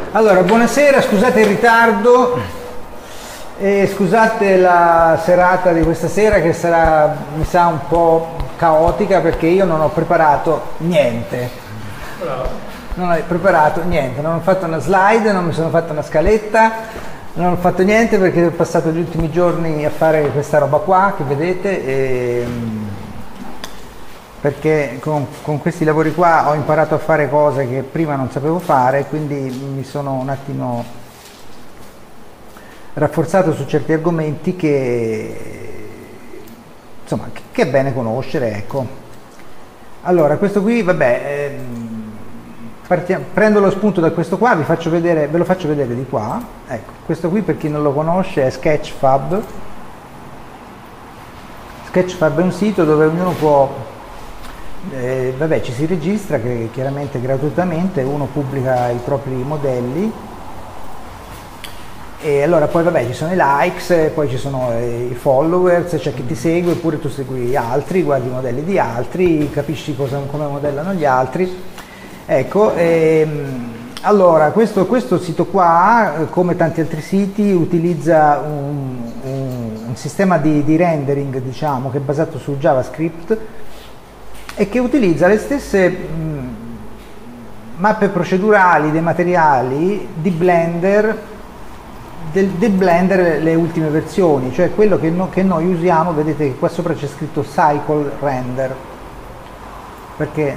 Allora, buonasera, scusate il ritardo e scusate la serata di questa sera che sarà, mi sa, un po' caotica perché io non ho preparato niente. Non ho preparato niente, non ho fatto una slide, non mi sono fatto una scaletta, non ho fatto niente perché ho passato gli ultimi giorni a fare questa roba qua che vedete e perché con questi lavori qua ho imparato a fare cose che prima non sapevo fare, quindi mi sono un attimo rafforzato su certi argomenti che insomma che è bene conoscere, ecco. Allora, questo qui, vabbè, prendo lo spunto da questo qua, ve lo faccio vedere di qua. Ecco, questo qui, per chi non lo conosce, è Sketchfab. Sketchfab è un sito dove ognuno può vabbè, ci si registra, che chiaramente gratuitamente, uno pubblica i propri modelli e allora poi vabbè ci sono i likes, poi ci sono i followers, c'è chi ti segue, oppure tu segui altri, guardi i modelli di altri, capisci come modellano gli altri. Ecco, allora questo sito qua, come tanti altri siti, utilizza un sistema di rendering, diciamo, che è basato su JavaScript e che utilizza le stesse mappe procedurali dei materiali di Blender, del Blender le ultime versioni, cioè quello che noi usiamo. Vedete che qua sopra c'è scritto Cycle Render, perché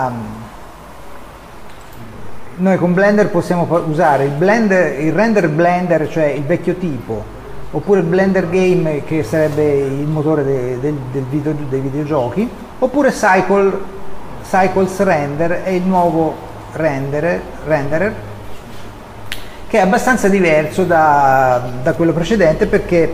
noi con Blender possiamo usare il render Blender, cioè il vecchio tipo, oppure il Blender Game, che sarebbe il motore dei videogiochi, oppure Cycles Render è il nuovo renderer, che è abbastanza diverso da quello precedente, perché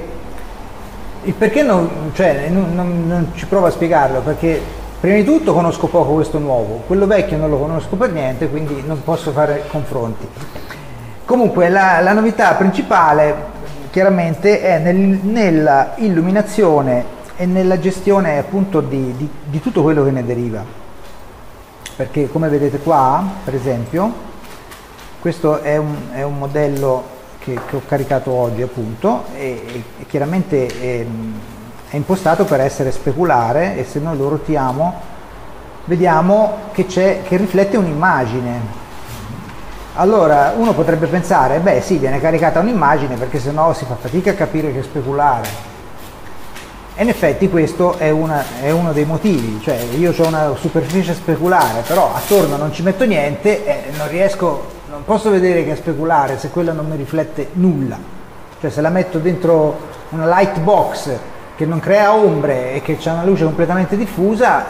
non ci provo a spiegarlo, perché prima di tutto conosco poco questo nuovo, quello vecchio non lo conosco per niente, quindi non posso fare confronti. Comunque la novità principale chiaramente è nella illuminazione e nella gestione appunto di tutto quello che ne deriva, perché come vedete qua, per esempio, questo è un modello che ho caricato oggi appunto e chiaramente è impostato per essere speculare, e se noi lo rotiamo vediamo che riflette un'immagine. Allora uno potrebbe pensare, beh sì, viene caricata un'immagine perché sennò si fa fatica a capire che è speculare. E in effetti questo è uno dei motivi, cioè io ho una superficie speculare, però attorno non ci metto niente e non posso vedere che è speculare se quella non mi riflette nulla. Cioè se la metto dentro una light box che non crea ombre e che ha una luce completamente diffusa,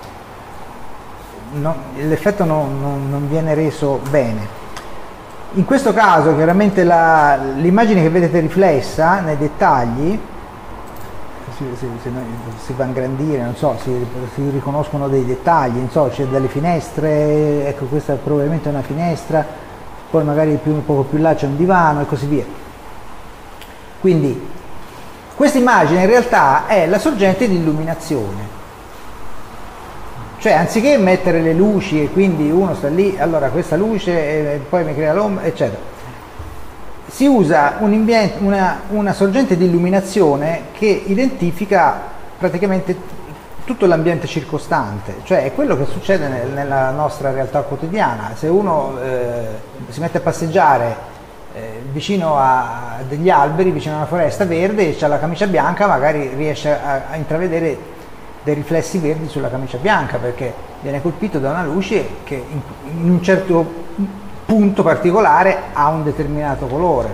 l'effetto non viene reso bene. In questo caso chiaramente l'immagine che vedete riflessa nei dettagli, se si va a ingrandire, non so, si riconoscono dei dettagli, non so, c'è delle finestre, ecco questa è probabilmente una finestra, poi magari un poco più là c'è un divano e così via. Quindi questa immagine in realtà è la sorgente di illuminazione, cioè anziché mettere le luci e quindi uno sta lì, allora questa luce e poi mi crea l'ombra, eccetera, si usa una sorgente di illuminazione che identifica praticamente tutto l'ambiente circostante, cioè è quello che succede nella nostra realtà quotidiana. Se uno si mette a passeggiare vicino a degli alberi, vicino a una foresta verde, e c'ha la camicia bianca, magari riesce a intravedere dei riflessi verdi sulla camicia bianca, perché viene colpito da una luce che in un certo punto particolare ha un determinato colore.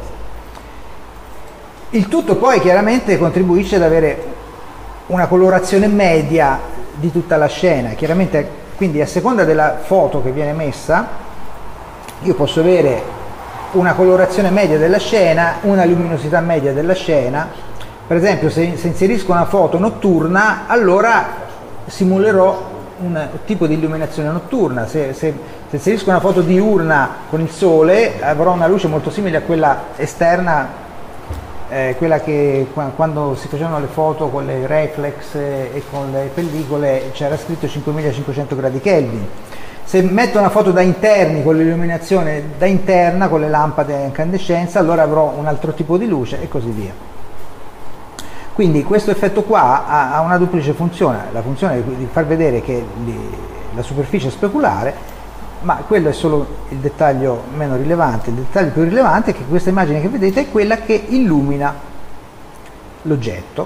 Il tutto poi chiaramente contribuisce ad avere una colorazione media di tutta la scena. Chiaramente, quindi a seconda della foto che viene messa, io posso avere una colorazione media della scena, una luminosità media della scena. Per esempio, se inserisco una foto notturna, allora simulerò un tipo di illuminazione notturna. Se inserisco una foto diurna con il sole, avrò una luce molto simile a quella esterna quella che quando si facevano le foto con le reflex e con le pellicole c'era scritto 5500 gradi Kelvin. Se metto una foto da interni con l'illuminazione da interna, con le lampade a incandescenza, allora avrò un altro tipo di luce e così via. Quindi questo effetto qua ha una duplice funzione, la funzione di far vedere che la superficie è speculare, ma quello è solo il dettaglio meno rilevante. Il dettaglio più rilevante è che questa immagine che vedete è quella che illumina l'oggetto,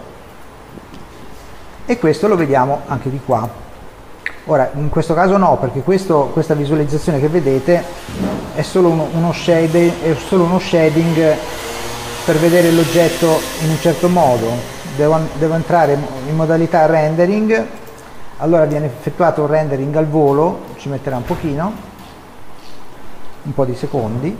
e questo lo vediamo anche di qua. Ora, in questo caso no, perché questa visualizzazione che vedete è solo uno shading per vedere l'oggetto in un certo modo. Devo entrare in modalità rendering, allora viene effettuato un rendering al volo, ci metterà un po' di secondi,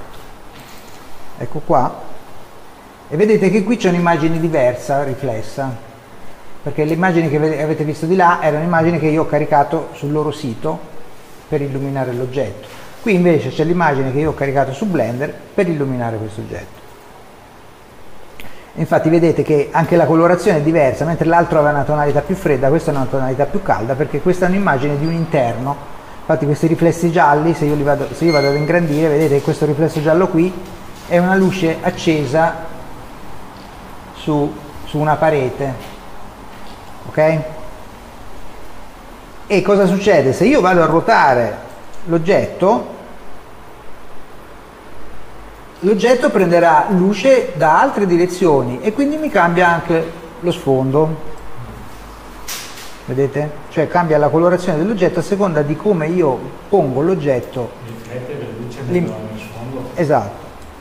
ecco qua, e vedete che qui c'è un'immagine diversa, riflessa, perché le immagini che avete visto di là erano immagini che io ho caricato sul loro sito per illuminare l'oggetto. Qui invece c'è l'immagine che io ho caricato su Blender per illuminare questo oggetto. Infatti vedete che anche la colorazione è diversa, mentre l'altro aveva una tonalità più fredda, questa è una tonalità più calda, perché questa è un'immagine di un interno. Infatti questi riflessi gialli, se io vado ad ingrandire, vedete che questo riflesso giallo qui è una luce accesa su una parete, ok? E cosa succede? Se io vado a ruotare l'oggetto prenderà luce da altre direzioni e quindi mi cambia anche lo sfondo, vedete? Cioè cambia la colorazione dell'oggetto a seconda di come io pongo l'oggetto. Riflette la luce nel sfondo. Esatto.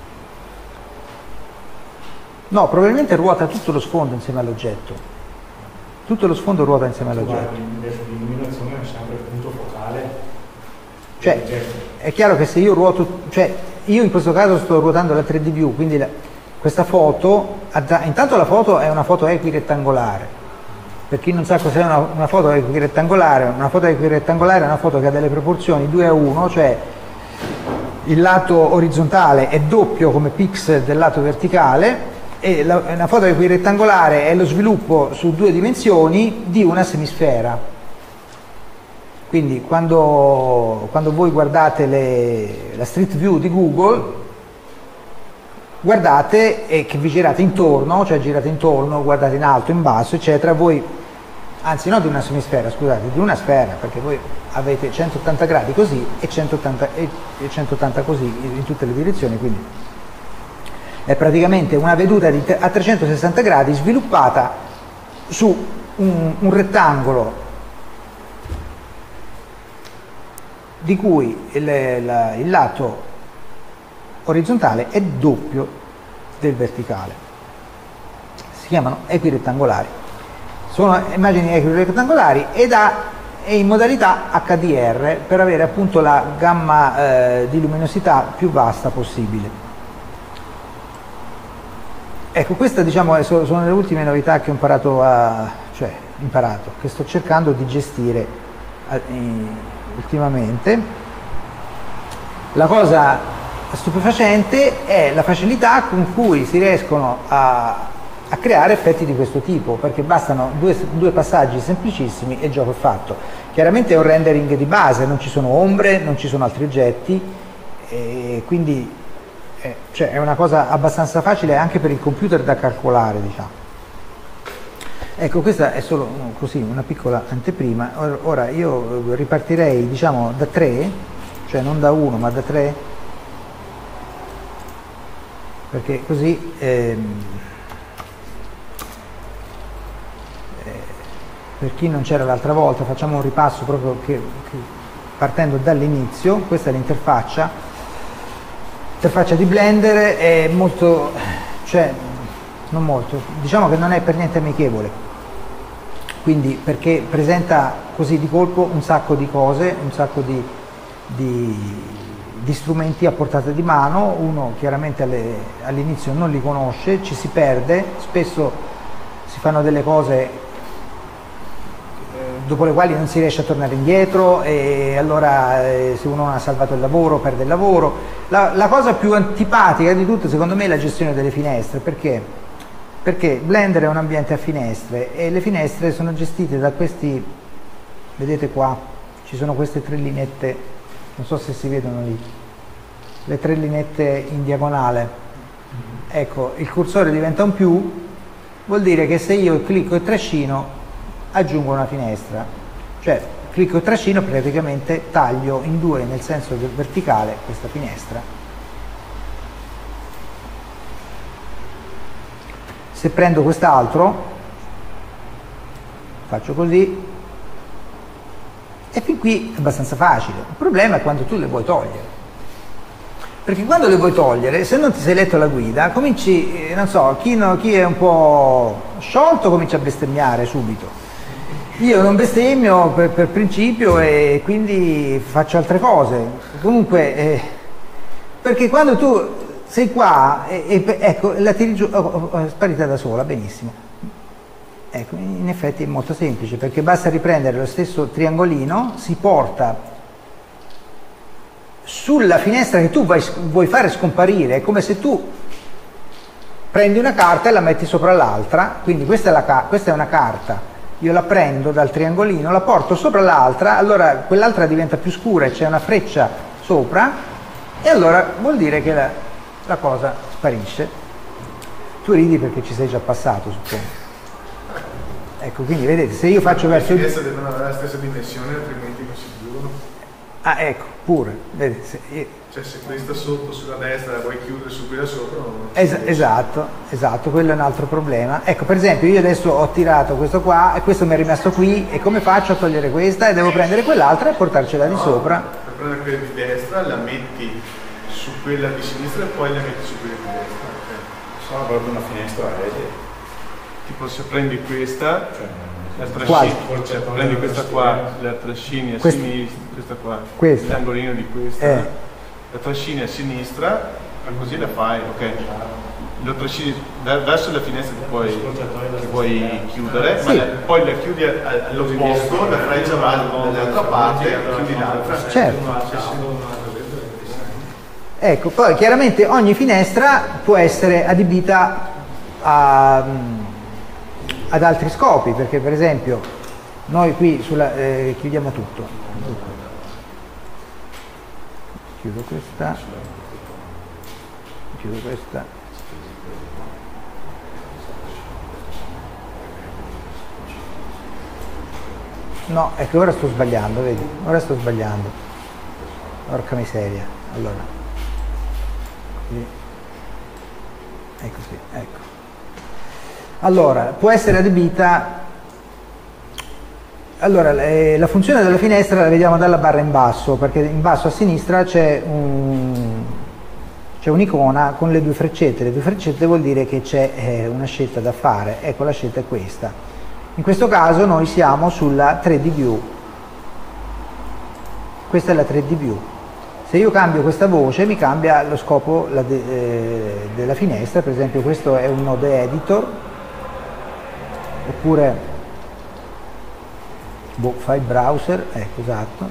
No, probabilmente ruota tutto lo sfondo insieme all'oggetto. Tutto lo sfondo ruota insieme all'oggetto. L'illuminazione è sempre il punto focale. Cioè, è chiaro che se io ruoto, cioè io in questo caso sto ruotando la 3D view, quindi questa foto, intanto la foto è una foto equirettangolare. Per chi non sa cos'è una foto equirettangolare, è una foto che ha delle proporzioni 2:1, cioè il lato orizzontale è doppio come pixel del lato verticale, e una foto equirettangolare è lo sviluppo su 2 dimensioni di una semisfera. Quindi quando voi guardate la Street View di Google, guardate e che vi girate intorno, cioè girate intorno, guardate in alto, in basso, eccetera, voi, anzi no di una semisfera, scusate, di una sfera, perché voi avete 180 gradi così e 180 così in tutte le direzioni, quindi è praticamente una veduta a 360 gradi sviluppata su un rettangolo di cui il lato orizzontale è doppio del verticale. Si chiamano equirettangolari. Sono immagini equirettangolari e in modalità HDR per avere appunto la gamma di luminosità più vasta possibile. Ecco, queste diciamo sono le ultime novità che ho imparato, che sto cercando di gestire ultimamente. La cosa stupefacente è la facilità con cui si riescono a creare effetti di questo tipo, perché bastano due passaggi semplicissimi e il gioco è fatto. Chiaramente è un rendering di base, non ci sono ombre, non ci sono altri oggetti, e quindi cioè è una cosa abbastanza facile anche per il computer da calcolare, diciamo. Ecco, questa è solo così una piccola anteprima. Ora io ripartirei diciamo da 3, cioè non da 1 ma da 3, perché così per chi non c'era l'altra volta facciamo un ripasso proprio partendo dall'inizio. Questa è l'interfaccia di Blender, è molto, cioè non molto, diciamo che non è per niente amichevole, quindi perché presenta così di colpo un sacco di cose, un sacco di strumenti a portata di mano. Uno chiaramente all'inizio non li conosce, ci si perde, spesso si fanno delle cose dopo le quali non si riesce a tornare indietro e allora se uno non ha salvato il lavoro perde il lavoro. La cosa più antipatica di tutto secondo me è la gestione delle finestre, perché Blender è un ambiente a finestre e le finestre sono gestite da questi, vedete qua, ci sono queste 3 lineette, non so se si vedono lì, le 3 lineette in diagonale. Ecco, il cursore diventa un più, vuol dire che se io clicco e trascino aggiungo una finestra, cioè clicco e trascino, praticamente taglio in 2 nel senso verticale questa finestra. Se prendo quest'altro, faccio così, e fin qui è abbastanza facile. Il problema è quando tu le vuoi togliere, perché quando le vuoi togliere, se non ti sei letto la guida, cominci, non so, chi è un po' sciolto comincia a bestemmiare subito. Io non bestemmio per principio e quindi faccio altre cose. Comunque, perché quando tu sei qua, ecco, la tiri giù, è sparita da sola, benissimo. Ecco, in effetti è molto semplice, perché basta riprendere lo stesso triangolino, si porta sulla finestra che tu vuoi fare scomparire. È come se tu prendi una carta e la metti sopra l'altra, quindi questa è una carta. Io la prendo dal triangolino, la porto sopra l'altra, allora quell'altra diventa più scura e c'è una freccia sopra e allora vuol dire che la cosa sparisce. Tu ridi perché ci sei già passato, suppongo. Ecco, quindi vedete, se io faccio verso... Le finestre devono avere la stessa dimensione, altrimenti non si chiudono. Ah, ecco, pure. Vedete, cioè se questa sotto sulla destra la vuoi chiudere su quella sopra non esatto, quello è un altro problema. Ecco, per esempio io adesso ho tirato questo qua e questo mi è rimasto qui, e come faccio a togliere questa? E devo prendere quell'altra e portarcela di sopra. Per prendere quella di destra la metti su quella di sinistra e poi la metti su quella di destra. Sono proprio una finestra a rete. Tipo se prendi questa, la Quasi. trascini, prendi questa qua, la trascini a sinistra, questa qua, l'angolino di questa. La trascini a sinistra, così la fai, ok? Lo trascini verso la finestra che puoi chiudere, sì. Ma poi la chiudi all'opposto, la freccia va dall'altra parte, chiudi l'altra. Certo. Ecco, poi chiaramente ogni finestra può essere adibita ad altri scopi, perché per esempio noi qui chiudiamo tutto. Chiudo questa, no, è che ora sto sbagliando, vedi, porca miseria. Allora così. Ecco, sì, ecco. Allora può essere adibita. Allora, la funzione della finestra la vediamo dalla barra in basso, perché in basso a sinistra c'è un'icona con le 2 freccette. Le 2 freccette vuol dire che c'è una scelta da fare. Ecco, la scelta è questa. In questo caso noi siamo sulla 3D View. Questa è la 3D View. Se io cambio questa voce mi cambia lo scopo della finestra. Per esempio questo è un node editor, oppure file browser, ecco, esatto,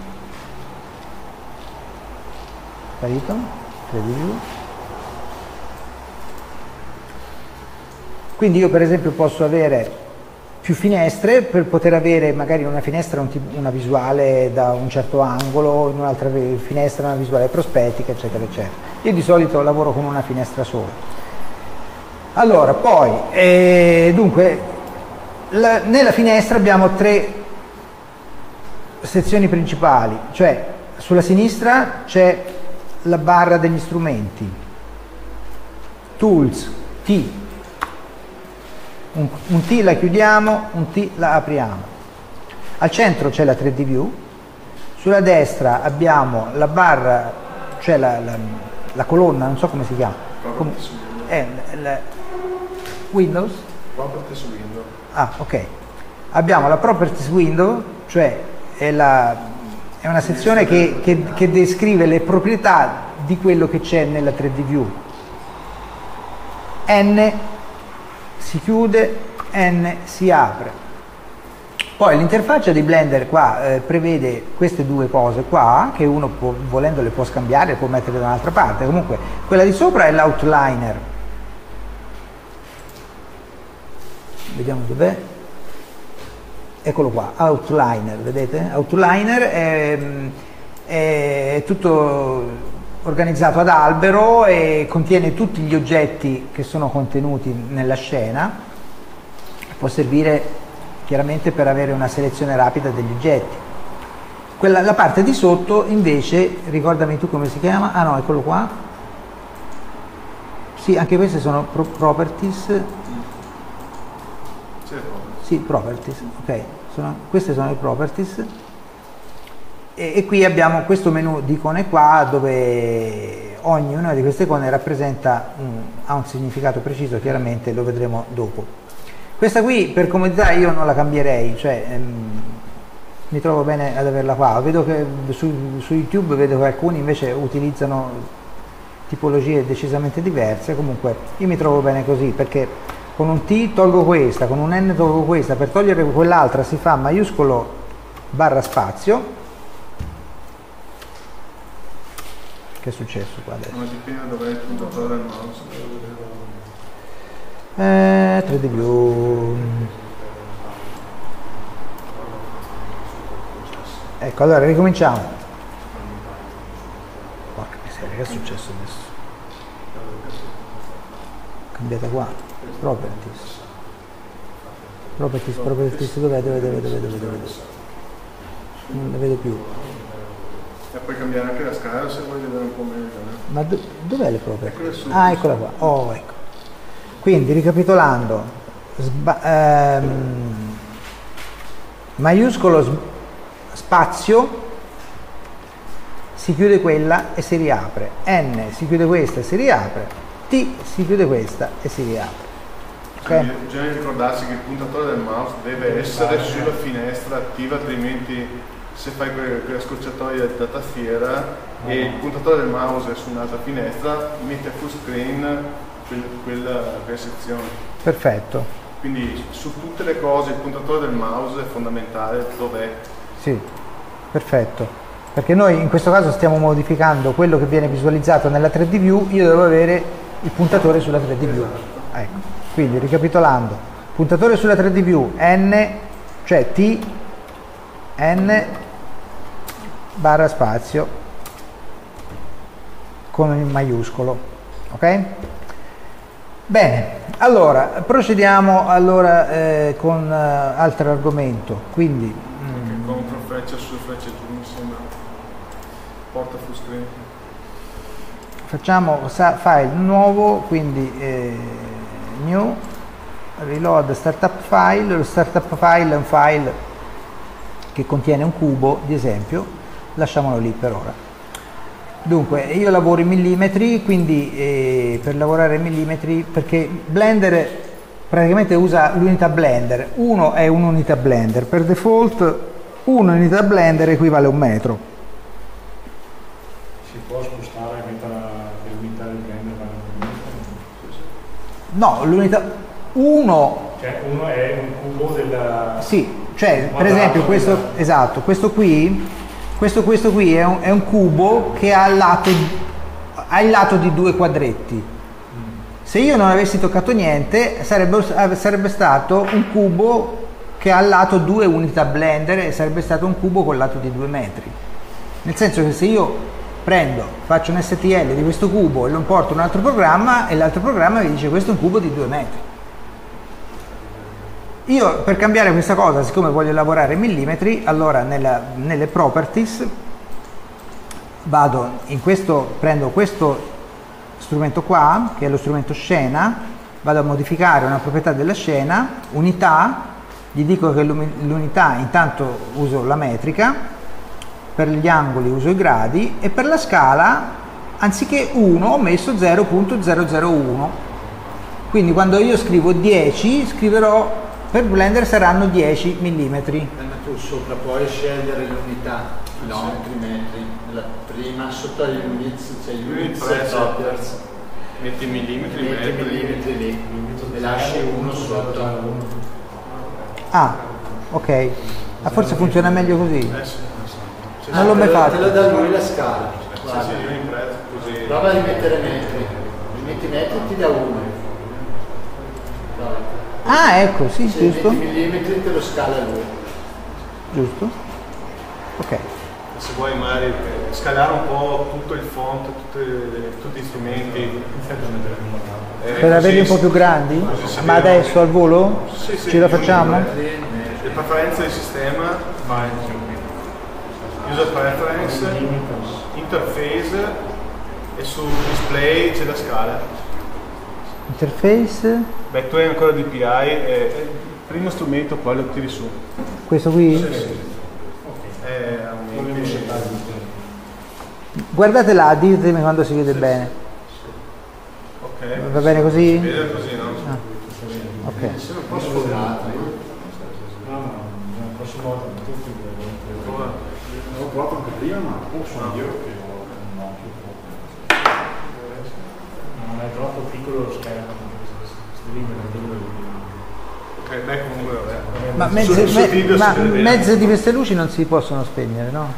sparito, 3D View. Quindi io per esempio posso avere più finestre per poter avere magari una finestra una visuale da un certo angolo, in un'altra finestra una visuale prospettica, eccetera eccetera. Io di solito lavoro con una finestra sola. Allora poi dunque nella finestra abbiamo 3 sezioni principali, cioè sulla sinistra c'è la barra degli strumenti, tools, T, un T la chiudiamo, un T la apriamo. Al centro c'è la 3D View, sulla destra abbiamo la barra, cioè la colonna, non so come si chiama, Windows? Properties window. Ah, ok. Abbiamo la Properties Window, cioè è una sezione che descrive le proprietà di quello che c'è nella 3D View. N si chiude, N si apre. Poi l'interfaccia di Blender qua prevede queste due cose qua, che uno volendo le può scambiare, può mettere da un'altra parte. Comunque quella di sopra è l'outliner. Vediamo dov'è. Eccolo qua, outliner, vedete? Outliner è tutto organizzato ad albero e contiene tutti gli oggetti che sono contenuti nella scena. Può servire chiaramente per avere una selezione rapida degli oggetti. La parte di sotto invece, ricordami tu come si chiama? Ah no, eccolo qua. Sì, anche queste sono properties. Sì, properties, ok. Queste sono le properties. E qui abbiamo questo menu di icone qua, dove ognuna di queste icone rappresenta, ha un significato preciso, chiaramente lo vedremo dopo. Questa qui per comodità io non la cambierei, cioè mi trovo bene ad averla qua. Vedo che su YouTube vedo che alcuni invece utilizzano tipologie decisamente diverse. Comunque io mi trovo bene così, perché con un T tolgo questa, con un N tolgo questa, per togliere quell'altra si fa maiuscolo barra spazio. Che è successo qua adesso? Non dipende da dove è il puntatore del mouse. 3D View. Ecco, allora ricominciamo. Porca miseria, che è successo adesso? Cambiata qua. Properties, dov'è? Non la vedo più. E puoi cambiare anche la scala se vuoi vedere un po' meglio. Ma dov'è le properties? Ah, eccola qua. Oh, ecco. Quindi ricapitolando, maiuscolo spazio, si chiude quella e si riapre, N si chiude questa e si riapre, T si chiude questa e si riapre. Okay? Bisogna ricordarsi che il puntatore del mouse deve essere sulla finestra attiva, altrimenti se fai quella scorciatoia da tastiera e il puntatore del mouse è su un'altra finestra, mette full screen quella sezione. Perfetto. Quindi su tutte le cose il puntatore del mouse è fondamentale dov'è. Sì, perfetto. Perché noi in questo caso stiamo modificando quello che viene visualizzato nella 3D View, io devo avere il puntatore sulla 3D View. Ecco. Quindi ricapitolando, puntatore sulla 3D View, N, cioè T, N barra spazio con il maiuscolo. Ok? Bene, allora procediamo con altro argomento, quindi contro freccia su freccia giù mi sembra porta full screen. Facciamo file nuovo, quindi new reload startup file. Lo startup file è un file che contiene un cubo di esempio, lasciamolo lì per ora. Dunque io lavoro in millimetri, quindi per lavorare in millimetri, perché Blender praticamente usa l'unità Blender, 1 è un'unità Blender, per default 1 unità Blender equivale a 1 metro. Si può spostare le unità di Blender? No, l'unità 1, cioè 1 è un cubo della... Sì, cioè per esempio questo, esatto, questo qui è un cubo che ha il lato di 2 quadretti. Se io non avessi toccato niente sarebbe stato un cubo che ha al lato 2 unità Blender e sarebbe stato un cubo con lato di 2 metri. Nel senso che se io faccio un STL di questo cubo e lo importo in un altro programma e l'altro programma mi dice questo è un cubo di 2 metri. Io per cambiare questa cosa, siccome voglio lavorare in millimetri, allora nelle properties prendo questo strumento qua, che è lo strumento scena, vado a modificare una proprietà della scena, unità, gli dico che l'unità intanto uso la metrica, per gli angoli uso i gradi e per la scala anziché 1 ho messo 0.001. Quindi quando io scrivo 10 scriverò, per Blender saranno 10 mm. Tu sopra puoi scegliere l'unità, chilometri, metri, la prima sotto gli units c'è units toppers. Metti millimetri, metri lì e lasci uno sotto. Ah, Ok. Ah, forse funziona meglio così. Sì. Non l'ho mai fatto. Te lo dà lui la scala. Sì, io in prezzo così. Prova a rimettere metri. Rimetti metri e ti dà uno. Ah, ecco, sì, Se giusto. 20 mm te lo scala lui. Giusto. Ok. Se vuoi magari scalare un po' tutto il font, tutti gli strumenti. Per averli un po' più grandi? Ma adesso al volo? Sì, Ce la facciamo? Le preferenze del sistema, user preference, interface e su display c'è la scala. Interface? Beh, tu hai ancora DPI, il primo strumento poi lo tiri su. Questo qui? Sì. Guardate là, ditemi quando si vede bene. Ok. Va bene così? Si vede così, no? Ah. Ok. Sono un po' sfogato. La prossima volta tutti L'ho provato anche prima, ma sono io che non non è troppo piccolo lo schermo. Beh, comunque vabbè. Ma mezze di queste luci non si possono spegnere, no?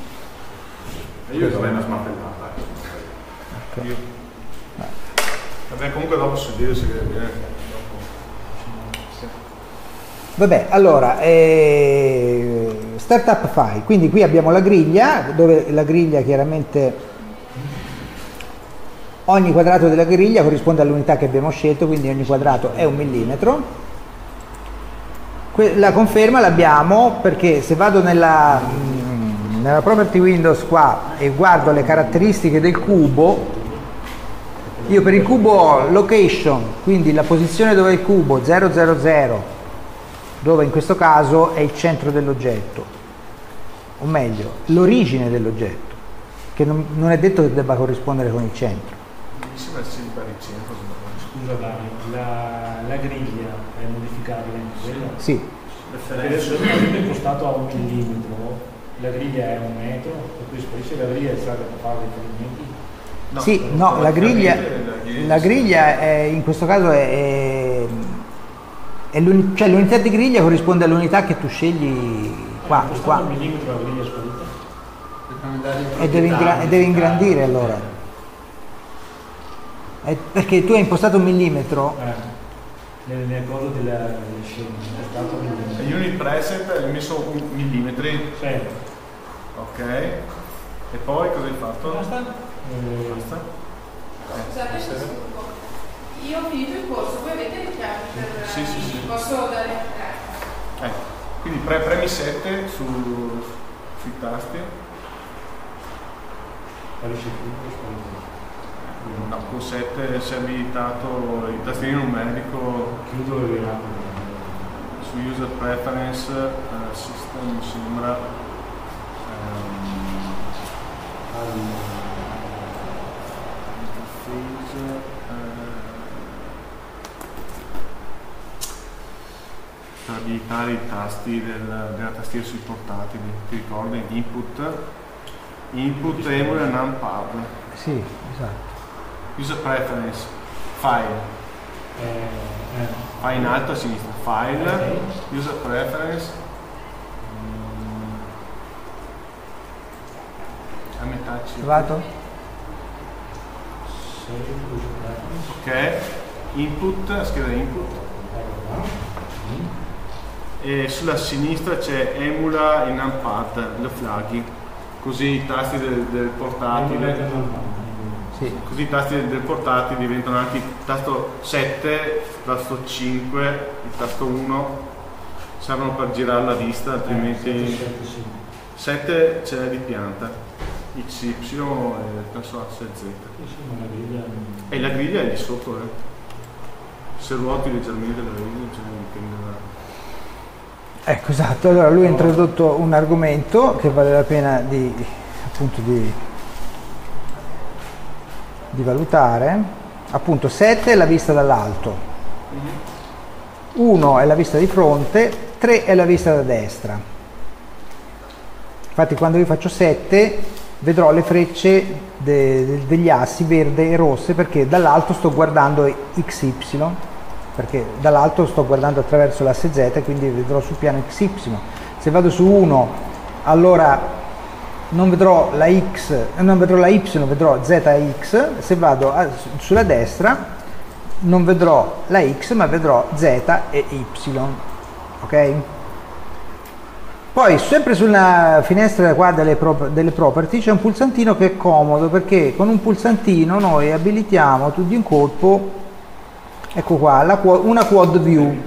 Io dovrei una smappellata. Okay. Vabbè, comunque dopo sul video si vede bene. Vabbè, allora, startup file, quindi qui abbiamo la griglia, dove la griglia chiaramente, ogni quadrato della griglia corrisponde all'unità che abbiamo scelto, quindi ogni quadrato è 1 millimetro. La conferma l'abbiamo perché se vado nella property Windows qua e guardo le caratteristiche del cubo, io per il cubo ho location, quindi la posizione dove è il cubo 000, dove in questo caso è il centro dell'oggetto, o meglio l'origine dell'oggetto, che non è detto che debba corrispondere con il centro. Scusa Dario, la griglia è modificabile anche quella? Sì. Adesso è impostato a 1 millimetro, la griglia è 1 metro, per cui sparisce la griglia è stata da fare riferimenti? No, sì, no, la griglia è, in questo caso cioè l'unità di griglia corrisponde all'unità che tu scegli qua. 1 millimetro la griglia è sparita? E deve ingrandire allora. Perché tu hai impostato 1 millimetro. Nelle cose delle scene, è stato 1 millimetro. Unit preset hai messo 1 millimetri. Sì. Ok. E poi cosa hai fatto? Basta. Scusate, io ho finito il corso, voi avete richiami per... Sì. Posso dare... Quindi premi 7 sui tasti. Sparisce tutto, No, con 7 si è abilitato il tastierino numerico. chiudo e vediamo. Su user preference system mi sembra per abilitare i tasti della tastiera sui portatili, ti ricordi? Input emula numpad. Sì, esatto. User preference, file, fai in alto a sinistra, file, user preference, a metà ci trovato? ok, input, scrivere input e sulla sinistra c'è emula in numpad, lo flaghi, così i tasti del portatile. Sì. Così i tasti del portatile diventano anche il tasto 7, il tasto 5, il tasto 1, servono per girare la vista, altrimenti 7 c'è di pianta, XY e penso A, Z. E la griglia è di sotto, se ruoti leggermente la griglia c'è Ecco, esatto, allora lui ha introdotto un argomento che vale la pena di valutare. Appunto 7 è la vista dall'alto, 1 è la vista di fronte, 3 è la vista da destra. Infatti quando io faccio 7 vedrò le frecce degli assi verde e rosse perché dall'alto sto guardando XY perché dall'alto sto guardando attraverso l'asse Z, quindi vedrò sul piano XY. Se vado su 1, allora non vedrò la X, non vedrò la Y, vedrò Z e X. Se vado sulla destra non vedrò la X, ma vedrò Z e Y, ok? Poi sempre sulla finestra qua delle property c'è un pulsantino che è comodo, perché con un pulsantino noi abilitiamo di un colpo, ecco qua, una quad view.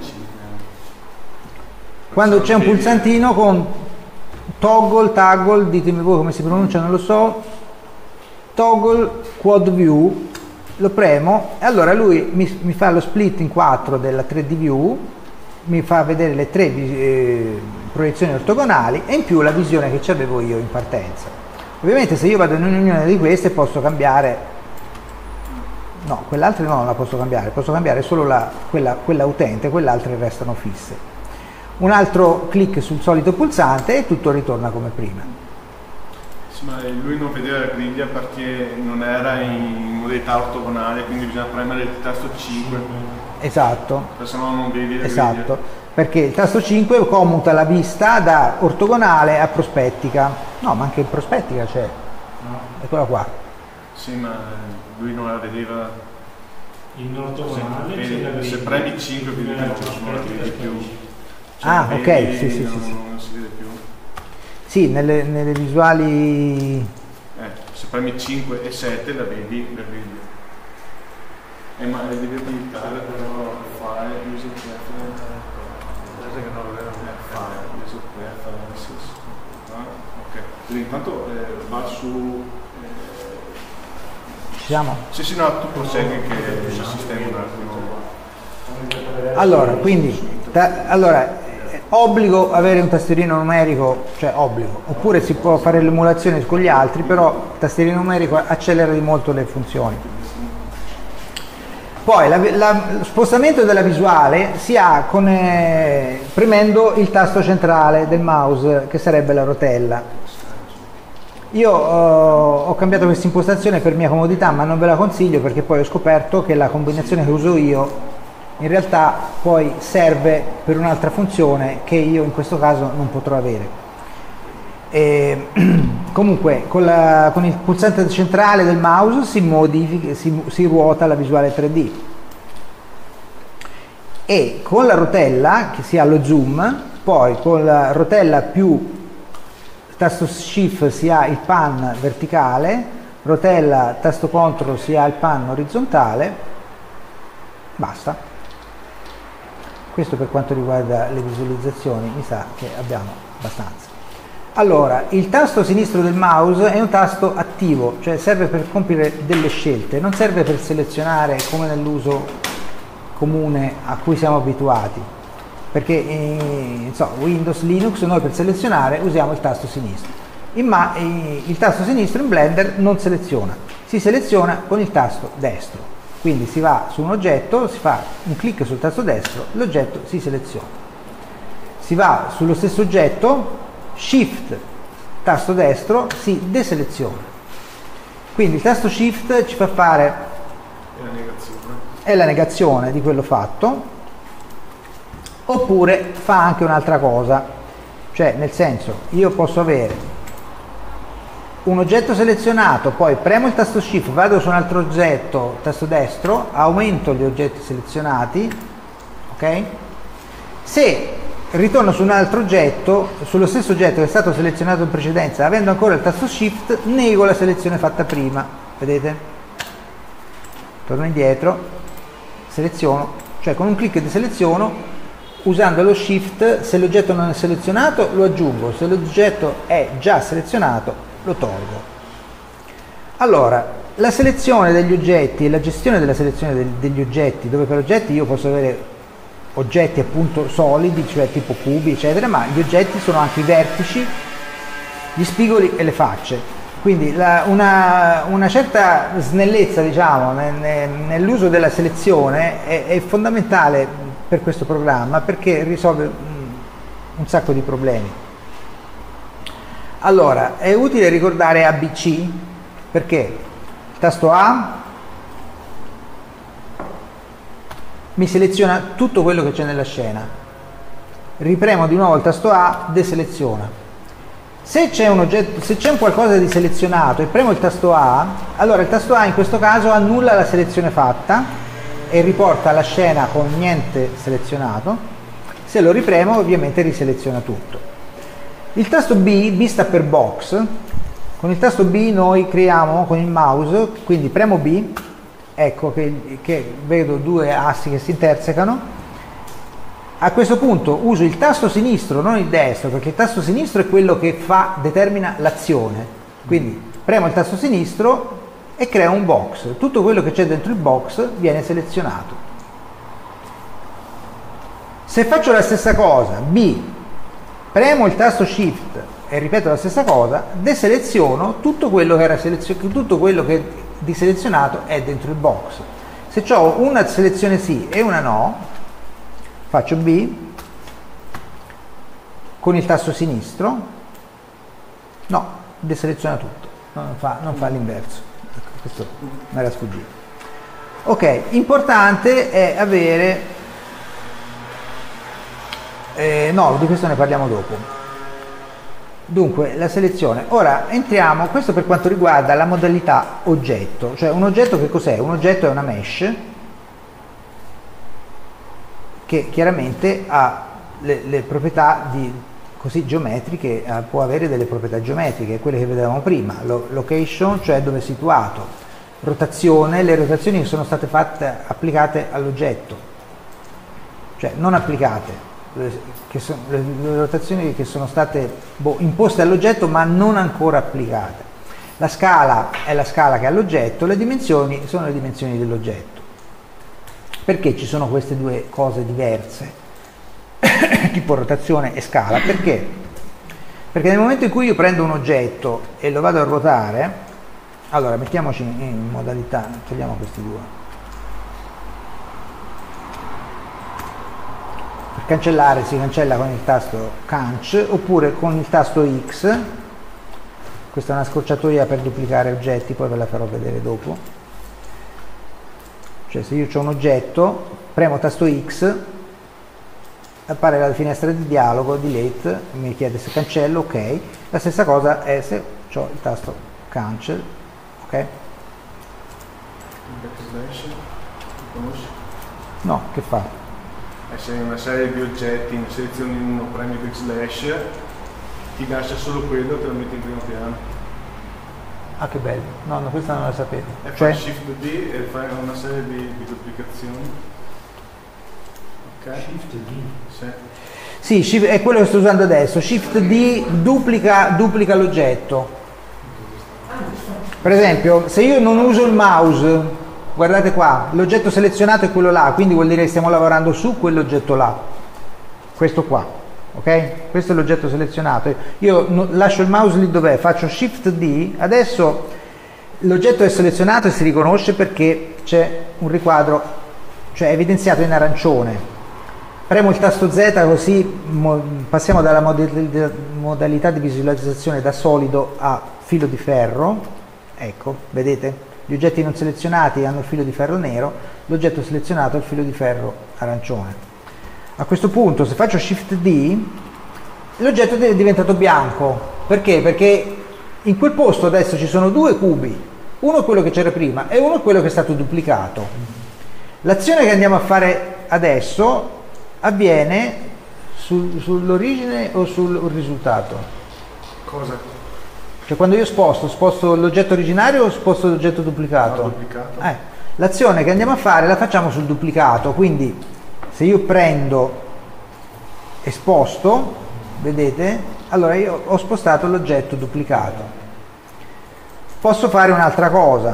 Quando c'è un pulsantino con toggle, ditemi voi come si pronuncia, non lo so, toggle quad view, lo premo e allora lui mi fa lo split in 4 della 3D view, mi fa vedere le 3 proiezioni ortogonali e in più la visione che avevo io in partenza. Ovviamente se io vado in ognuna di queste posso cambiare, no, quell'altra no, non la posso cambiare solo quella utente, quelle altre restano fisse. Un altro clic sul solito pulsante e tutto ritorna come prima. Ma lui non vedeva la griglia perché non era in modalità ortogonale, quindi bisogna premere il tasto 5. Esatto. Se no non vedi la esatto. griglia. Perché il tasto 5 commuta la vista da ortogonale a prospettica. No, ma anche in prospettica c'è. No. Eccola qua. Sì, ma lui non la vedeva. In ortogonale se premi 5 quindi non la vedi più. Ah, ok, sì. Non si vede più. Sì, nelle visuali... se premi 5 e 7 la vedi la griglia. Ma le devi abilitare però fare user preference. Che non lo vedo fare user preferences. Ok. Quindi intanto va su... Ci siamo? Sì, no, tu prosegui che il sistema un attimo. Allora, quindi... obbligo avere un tastierino numerico, cioè obbligo, oppure si può fare l'emulazione con gli altri, però il tastierino numerico accelera di molto le funzioni. Poi lo spostamento della visuale si ha premendo il tasto centrale del mouse, che sarebbe la rotella. Io ho cambiato questa impostazione per mia comodità, ma non ve la consiglio perché poi ho scoperto che la combinazione che uso io in realtà poi serve per un'altra funzione che io in questo caso non potrò avere. Comunque con il pulsante centrale del mouse si ruota la visuale 3D e con la rotella che si ha lo zoom, poi con la rotella più tasto shift si ha il pan verticale, rotella tasto control si ha il pan orizzontale, basta. Questo per quanto riguarda le visualizzazioni, mi sa che abbiamo abbastanza. Allora, il tasto sinistro del mouse è un tasto attivo, cioè serve per compiere delle scelte, non serve per selezionare come nell'uso comune a cui siamo abituati, perché Windows, Linux, noi per selezionare usiamo il tasto sinistro. Il tasto sinistro in Blender non seleziona, si seleziona con il tasto destro. Quindi si va su un oggetto, si fa un clic sul tasto destro, l'oggetto si seleziona. Si va sullo stesso oggetto, Shift, tasto destro, si deseleziona. Quindi il tasto Shift ci fa fare la negazione di quello fatto, oppure fa anche un'altra cosa, cioè nel senso io posso avere un oggetto selezionato, poi premo il tasto Shift, vado su un altro oggetto, tasto destro, aumento gli oggetti selezionati, ok? Se ritorno su un altro oggetto, sullo stesso oggetto che è stato selezionato in precedenza, avendo ancora il tasto Shift, nego la selezione fatta prima, vedete? Torno indietro, seleziono, cioè con un clic deseleziono, usando lo Shift, se l'oggetto non è selezionato lo aggiungo, se l'oggetto è già selezionato lo tolgo. Allora, la selezione degli oggetti e la gestione della selezione degli oggetti, dove per oggetti io posso avere oggetti appunto solidi, cioè tipo cubi eccetera, ma gli oggetti sono anche i vertici, gli spigoli e le facce. Quindi una certa snellezza, diciamo, nell'uso della selezione è fondamentale per questo programma, perché risolve un sacco di problemi. Allora, è utile ricordare ABC, perché il tasto A mi seleziona tutto quello che c'è nella scena. Ripremo di nuovo il tasto A, deseleziona. Se c'è un oggetto, se c'è un qualcosa di selezionato e premo il tasto A, allora il tasto A in questo caso annulla la selezione fatta e riporta la scena con niente selezionato. Se lo ripremo ovviamente riseleziona tutto. Il tasto B sta per box. Con il tasto B noi creiamo con il mouse, quindi premo B, ecco che vedo due assi che si intersecano. A questo punto uso il tasto sinistro, non il destro, perché il tasto sinistro è quello che determina l'azione. Quindi premo il tasto sinistro e creo un box. Tutto quello che c'è dentro il box viene selezionato. Se faccio la stessa cosa, B, premo il tasto Shift e ripeto la stessa cosa, deseleziono tutto quello che era tutto quello che di selezionato è dentro il box. Se ho una selezione sì e una no, faccio B con il tasto sinistro, no, deseleziona tutto, non fa l'inverso. Questo mi era sfuggito. Ok, importante è avere no, di questo ne parliamo dopo. Dunque, la selezione. Ora entriamo, questo per quanto riguarda la modalità oggetto, cioè un oggetto che cos'è? Un oggetto è una mesh che chiaramente ha le proprietà così geometriche, può avere delle proprietà geometriche, quelle che vedevamo prima, location, cioè dove è situato, rotazione, le rotazioni che sono state applicate all'oggetto, cioè non applicate, le rotazioni che sono state imposte all'oggetto ma non ancora applicate. La scala è la scala che ha l'oggetto, le dimensioni sono le dimensioni dell'oggetto. Perché ci sono queste due cose diverse, tipo rotazione e scala? Perché? Perché nel momento in cui io prendo un oggetto e lo vado a ruotare, allora mettiamoci in modalità, togliamo questi due. Per cancellare si cancella con il tasto Canc oppure con il tasto X. Questa è una scorciatoia per duplicare oggetti, poi ve la farò vedere dopo. Cioè se io ho un oggetto, premo tasto X, appare la finestra di dialogo, delete, mi chiede se cancello, ok. La stessa cosa è se ho il tasto cancel, ok. No, che fa? Se hai una serie di oggetti, ne selezioni uno, premi backslash, ti lascia solo quello, te lo metti in primo piano. Ah, che bello, no, questa non la sapevo. E fai Shift D e fai una serie di duplicazioni. Ok? Shift D? Sì. Sì, è quello che sto usando adesso. Shift D duplica l'oggetto. Per esempio, se io non uso il mouse, guardate qua, l'oggetto selezionato è quello là, quindi vuol dire che stiamo lavorando su quell'oggetto là, questo qua, ok? Questo è l'oggetto selezionato. Io lascio il mouse lì dov'è, faccio Shift D, adesso l'oggetto è selezionato e si riconosce perché c'è un riquadro, cioè è evidenziato in arancione. Premo il tasto Z così passiamo dalla modalità di visualizzazione da solido a filo di ferro, ecco, vedete? Gli oggetti non selezionati hanno il filo di ferro nero, l'oggetto selezionato ha il filo di ferro arancione. A questo punto, se faccio Shift D, l'oggetto è diventato bianco. Perché? Perché in quel posto adesso ci sono due cubi, uno è quello che c'era prima e uno è quello che è stato duplicato. L'azione che andiamo a fare adesso avviene sull'origine o sul risultato? Cosa? Cioè quando io sposto l'oggetto originario o sposto l'oggetto duplicato? No, duplicato. L'azione che andiamo a fare la facciamo sul duplicato, quindi se io prendo e sposto, vedete, allora io ho spostato l'oggetto duplicato. Posso fare un'altra cosa.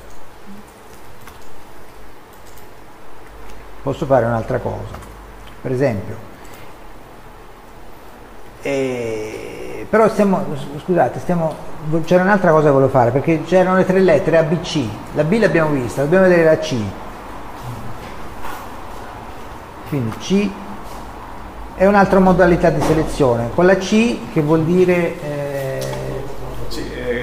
Per esempio, però c'era un'altra cosa che volevo fare, perché c'erano le tre lettere A, B, C. La B l'abbiamo vista, dobbiamo vedere la C. Quindi C è un'altra modalità di selezione. Con la C che vuol dire...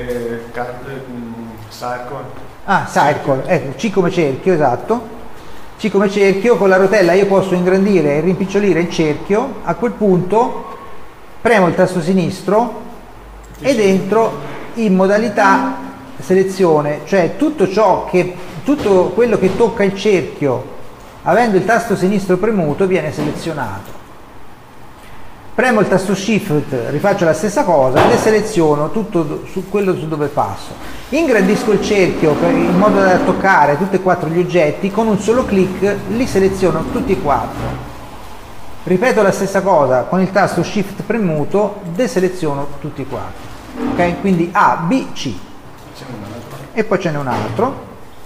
circle. Ah, circle, ecco, C come cerchio, esatto. C come cerchio, con la rotella io posso ingrandire e rimpicciolire il cerchio, a quel punto premo il tasto sinistro ed entro in modalità selezione, cioè tutto quello che tocca il cerchio avendo il tasto sinistro premuto viene selezionato. Premo il tasto Shift, rifaccio la stessa cosa e seleziono tutto quello su dove passo. Ingrandisco il cerchio in modo da toccare tutti e 4 gli oggetti, con un solo clic li seleziono tutti e 4. Ripeto la stessa cosa, con il tasto Shift premuto deseleziono tutti e 4. Ok? Quindi A, B, C. E poi ce n'è un altro.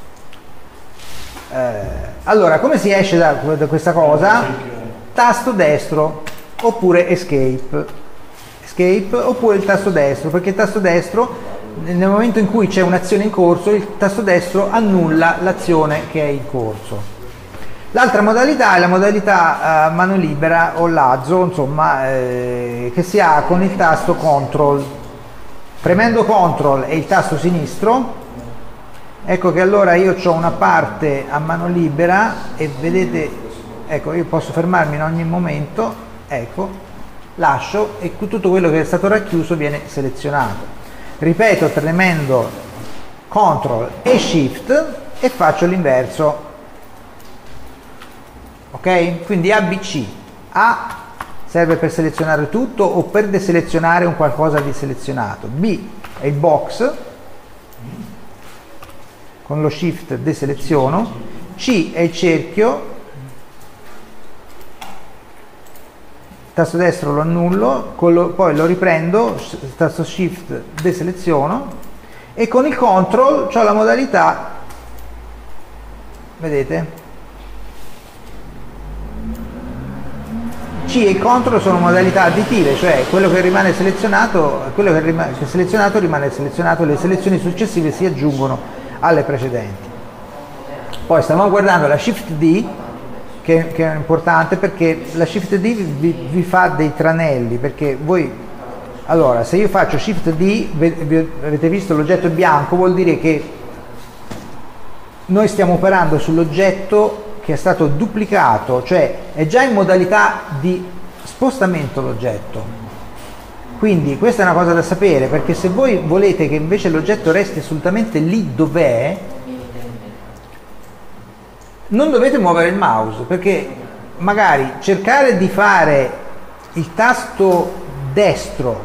Allora, come si esce da questa cosa? Tasto destro oppure escape oppure il tasto destro, perché il tasto destro, nel momento in cui c'è un'azione in corso, il tasto destro annulla l'azione che è in corso. L'altra modalità è la modalità mano libera o lazzo, insomma, che si ha con il tasto CTRL. Premendo CTRL e il tasto sinistro, ecco che allora io ho una parte a mano libera e vedete, ecco, io posso fermarmi in ogni momento, ecco, lascio e tutto quello che è stato racchiuso viene selezionato. Ripeto, premendo CTRL e SHIFT e faccio l'inverso. Ok? Quindi ABC. A serve per selezionare tutto o per deselezionare un qualcosa di selezionato. B è il box, con lo Shift deseleziono. C è il cerchio, tasto destro lo annullo, poi lo riprendo, tasto Shift deseleziono e con il CTRL ho la modalità, vedete? C e il CTRL sono modalità additive, cioè quello che rimane selezionato, quello che è selezionato rimane selezionato, le selezioni successive si aggiungono alle precedenti. Poi stavamo guardando la Shift D, che è importante perché la Shift D vi fa dei tranelli, perché voi, allora, se io faccio Shift D, avete visto l'oggetto bianco, vuol dire che noi stiamo operando sull'oggetto che è stato duplicato, cioè è già in modalità di spostamento l'oggetto. Quindi questa è una cosa da sapere, perché se voi volete che invece l'oggetto resti assolutamente lì dov'è, non dovete muovere il mouse, perché magari cercare di fare il tasto destro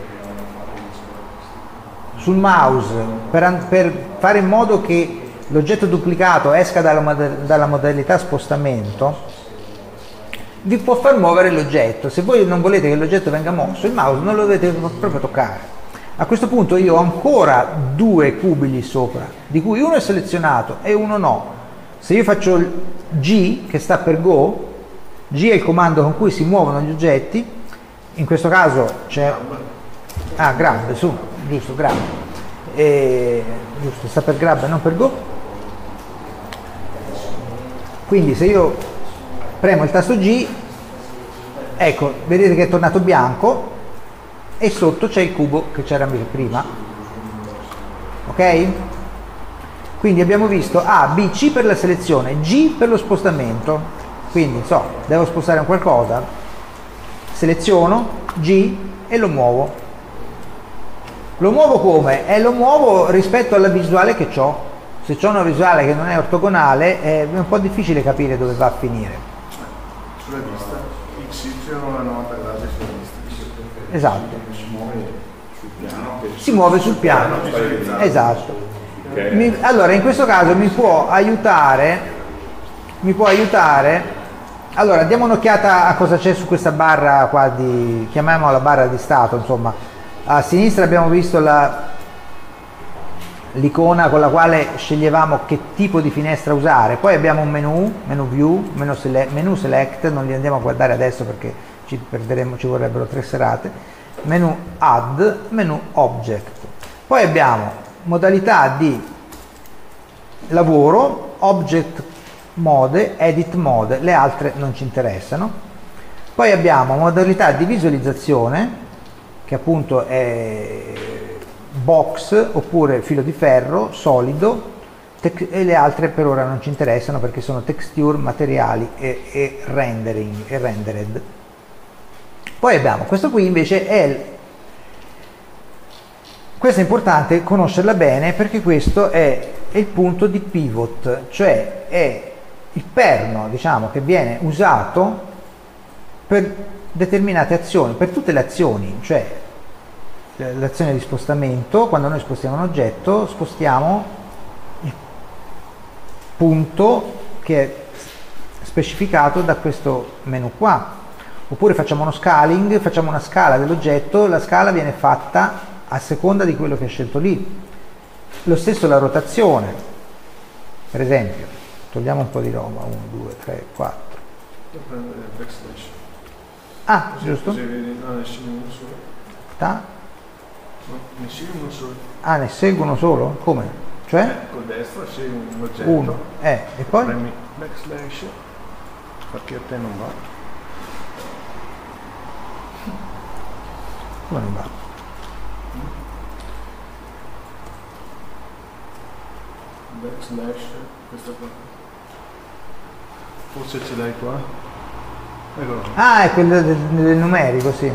sul mouse per fare in modo che l'oggetto duplicato esca dalla modalità spostamento vi può far muovere l'oggetto. Se voi non volete che l'oggetto venga mosso, il mouse non lo dovete proprio toccare. A questo punto io ho ancora 2 cubi lì sopra, di cui uno è selezionato e uno no. Se io faccio il G, che sta per Go, G è il comando con cui si muovono gli oggetti, in questo caso c'è grab, su, giusto, grab, giusto, sta per grab e non per Go. Quindi se io premo il tasto G, ecco, vedete che è tornato bianco e sotto c'è il cubo che c'era prima. Ok? Quindi abbiamo visto A, B, C per la selezione, G per lo spostamento. Quindi devo spostare un qualcosa, seleziono G e lo muovo. Lo muovo come? Lo muovo rispetto alla visuale che ho. Se ho una visuale che non è ortogonale è un po' difficile capire dove va a finire. Sulla vista, XY la nota grande sulla vista. Esatto. Si muove sul piano. Si muove sul piano. Esatto. Allora in questo caso mi può aiutare, allora diamo un'occhiata a cosa c'è su questa barra qua chiamiamola barra di stato, insomma. A sinistra abbiamo visto l'icona con la quale sceglievamo che tipo di finestra usare, poi abbiamo un menu view, menu select, non li andiamo a guardare adesso perché ci vorrebbero 3 serate, menu add, menu object, poi abbiamo modalità di lavoro, object mode, edit mode, le altre non ci interessano. Poi abbiamo modalità di visualizzazione, che appunto è box oppure filo di ferro, solido, e le altre per ora non ci interessano perché sono texture, materiali e rendering e rendered. Poi abbiamo questo qui invece questo è importante conoscerla bene perché questo è il punto di pivot, cioè è il perno, diciamo, che viene usato per determinate azioni, per tutte le azioni, cioè l'azione di spostamento. Quando noi spostiamo un oggetto spostiamo il punto che è specificato da questo menu qua, oppure facciamo uno scaling, facciamo una scala dell'oggetto, la scala viene fatta a seconda di quello che è scelto lì. Lo stesso la rotazione, per esempio, togliamo un po' di roba, 1, 2, 3, 4. Ah, giusto? No, ne scegli uno solo. No, ne scegli uno solo. Ah, ne seguono solo? Come? Cioè? Col destro scegli un oggetto. Uno. E poi? Premi backslash, perché a te non va. Come non va? Backslash, questa qua. Forse ce l'hai qua. Eccolo. Ah, è quello del numerico, sì.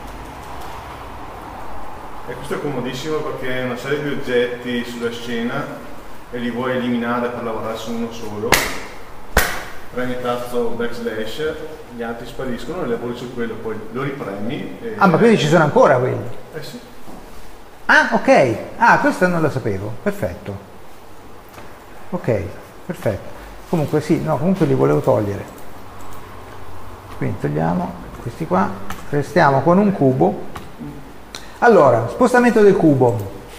E questo è comodissimo perché è una serie di oggetti sulla scena e li vuoi eliminare per lavorare su uno solo. Premi il tasto backslash, gli altri spariscono e lavori su quello, poi lo ripremi. E ma quindi ci sono ancora quelli? Sì. Ah, ok. Ah, questo non lo sapevo. Perfetto. Ok, perfetto. Comunque sì, no, comunque li volevo togliere. Quindi togliamo questi qua, restiamo con un cubo. Allora, spostamento del cubo.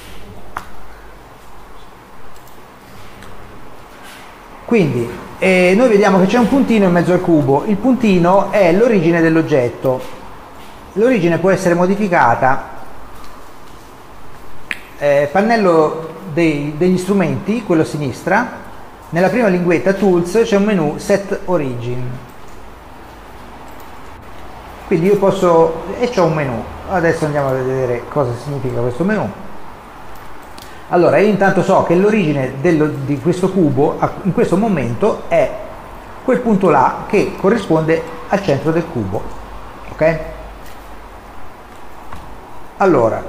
Quindi noi vediamo che c'è un puntino in mezzo al cubo. Il puntino è l'origine dell'oggetto. L'origine può essere modificata. Pannello degli strumenti, quello a sinistra, nella prima linguetta Tools c'è un menu Set Origin. Quindi io posso, e c'ho un menu. Adesso andiamo a vedere cosa significa questo menu. Allora, io intanto so che l'origine di questo cubo in questo momento è quel punto là che corrisponde al centro del cubo. Ok? Allora,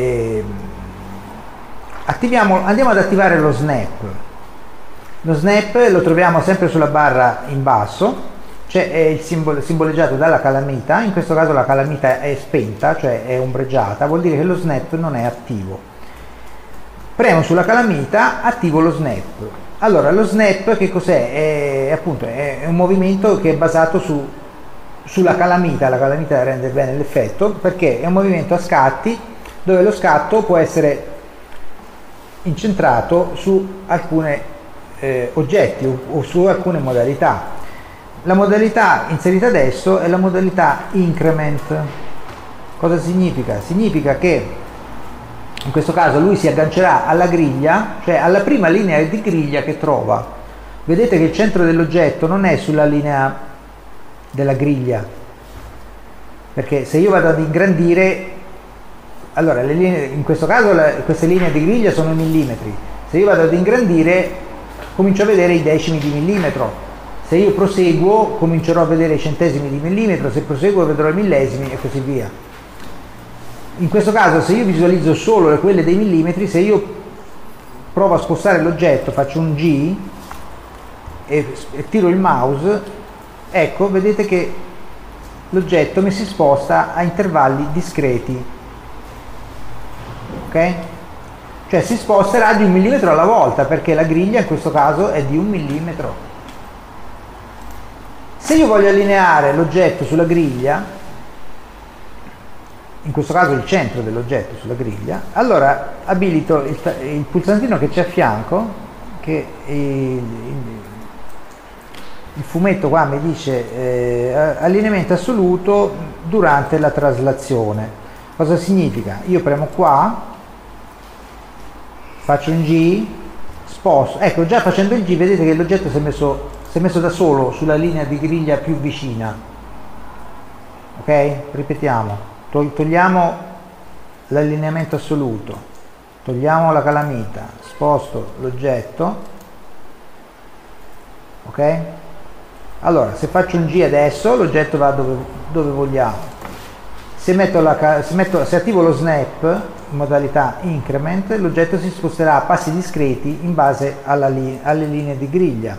andiamo ad attivare lo snap. Lo snap lo troviamo sempre sulla barra in basso, c'è il simboleggiato dalla calamita. In questo caso la calamita è spenta, cioè è ombreggiata, vuol dire che lo snap non è attivo. Premo sulla calamita, attivo lo snap. Allora, lo snap che cos'è? Appunto è un movimento che è basato sulla calamita. La calamita rende bene l'effetto perché è un movimento a scatti dove lo scatto può essere incentrato su alcuni oggetti o su alcune modalità. La modalità inserita adesso è la modalità increment. Cosa significa? Significa che in questo caso lui si aggancerà alla griglia, cioè alla prima linea di griglia che trova. Vedete che il centro dell'oggetto non è sulla linea della griglia, perché se io vado ad ingrandire, allora in questo caso queste linee di griglia sono millimetri. Se io vado ad ingrandire comincio a vedere i decimi di millimetro. Se io proseguo comincerò a vedere i centesimi di millimetro, se proseguo vedrò i millesimi e così via. In questo caso se io visualizzo solo quelle dei millimetri, se io provo a spostare l'oggetto, faccio un G e tiro il mouse, ecco, vedete che l'oggetto mi si sposta a intervalli discreti. Ok? Cioè si sposterà di 1 millimetro alla volta perché la griglia in questo caso è di 1 millimetro. Se io voglio allineare l'oggetto sulla griglia, in questo caso il centro dell'oggetto sulla griglia, allora abilito il pulsantino che c'è a fianco, che il fumetto qua mi dice allineamento assoluto durante la traslazione. Cosa significa? Io premo qua, faccio un G, sposto, ecco, già facendo il G vedete che l'oggetto si è messo da solo sulla linea di griglia più vicina. Ok? Ripetiamo. Togliamo l'allineamento assoluto, togliamo la calamita, sposto l'oggetto, ok? Allora, se faccio un G adesso, l'oggetto va dove vogliamo. Se attivo lo snap in modalità increment, l'oggetto si sposterà a passi discreti in base alle linee di griglia.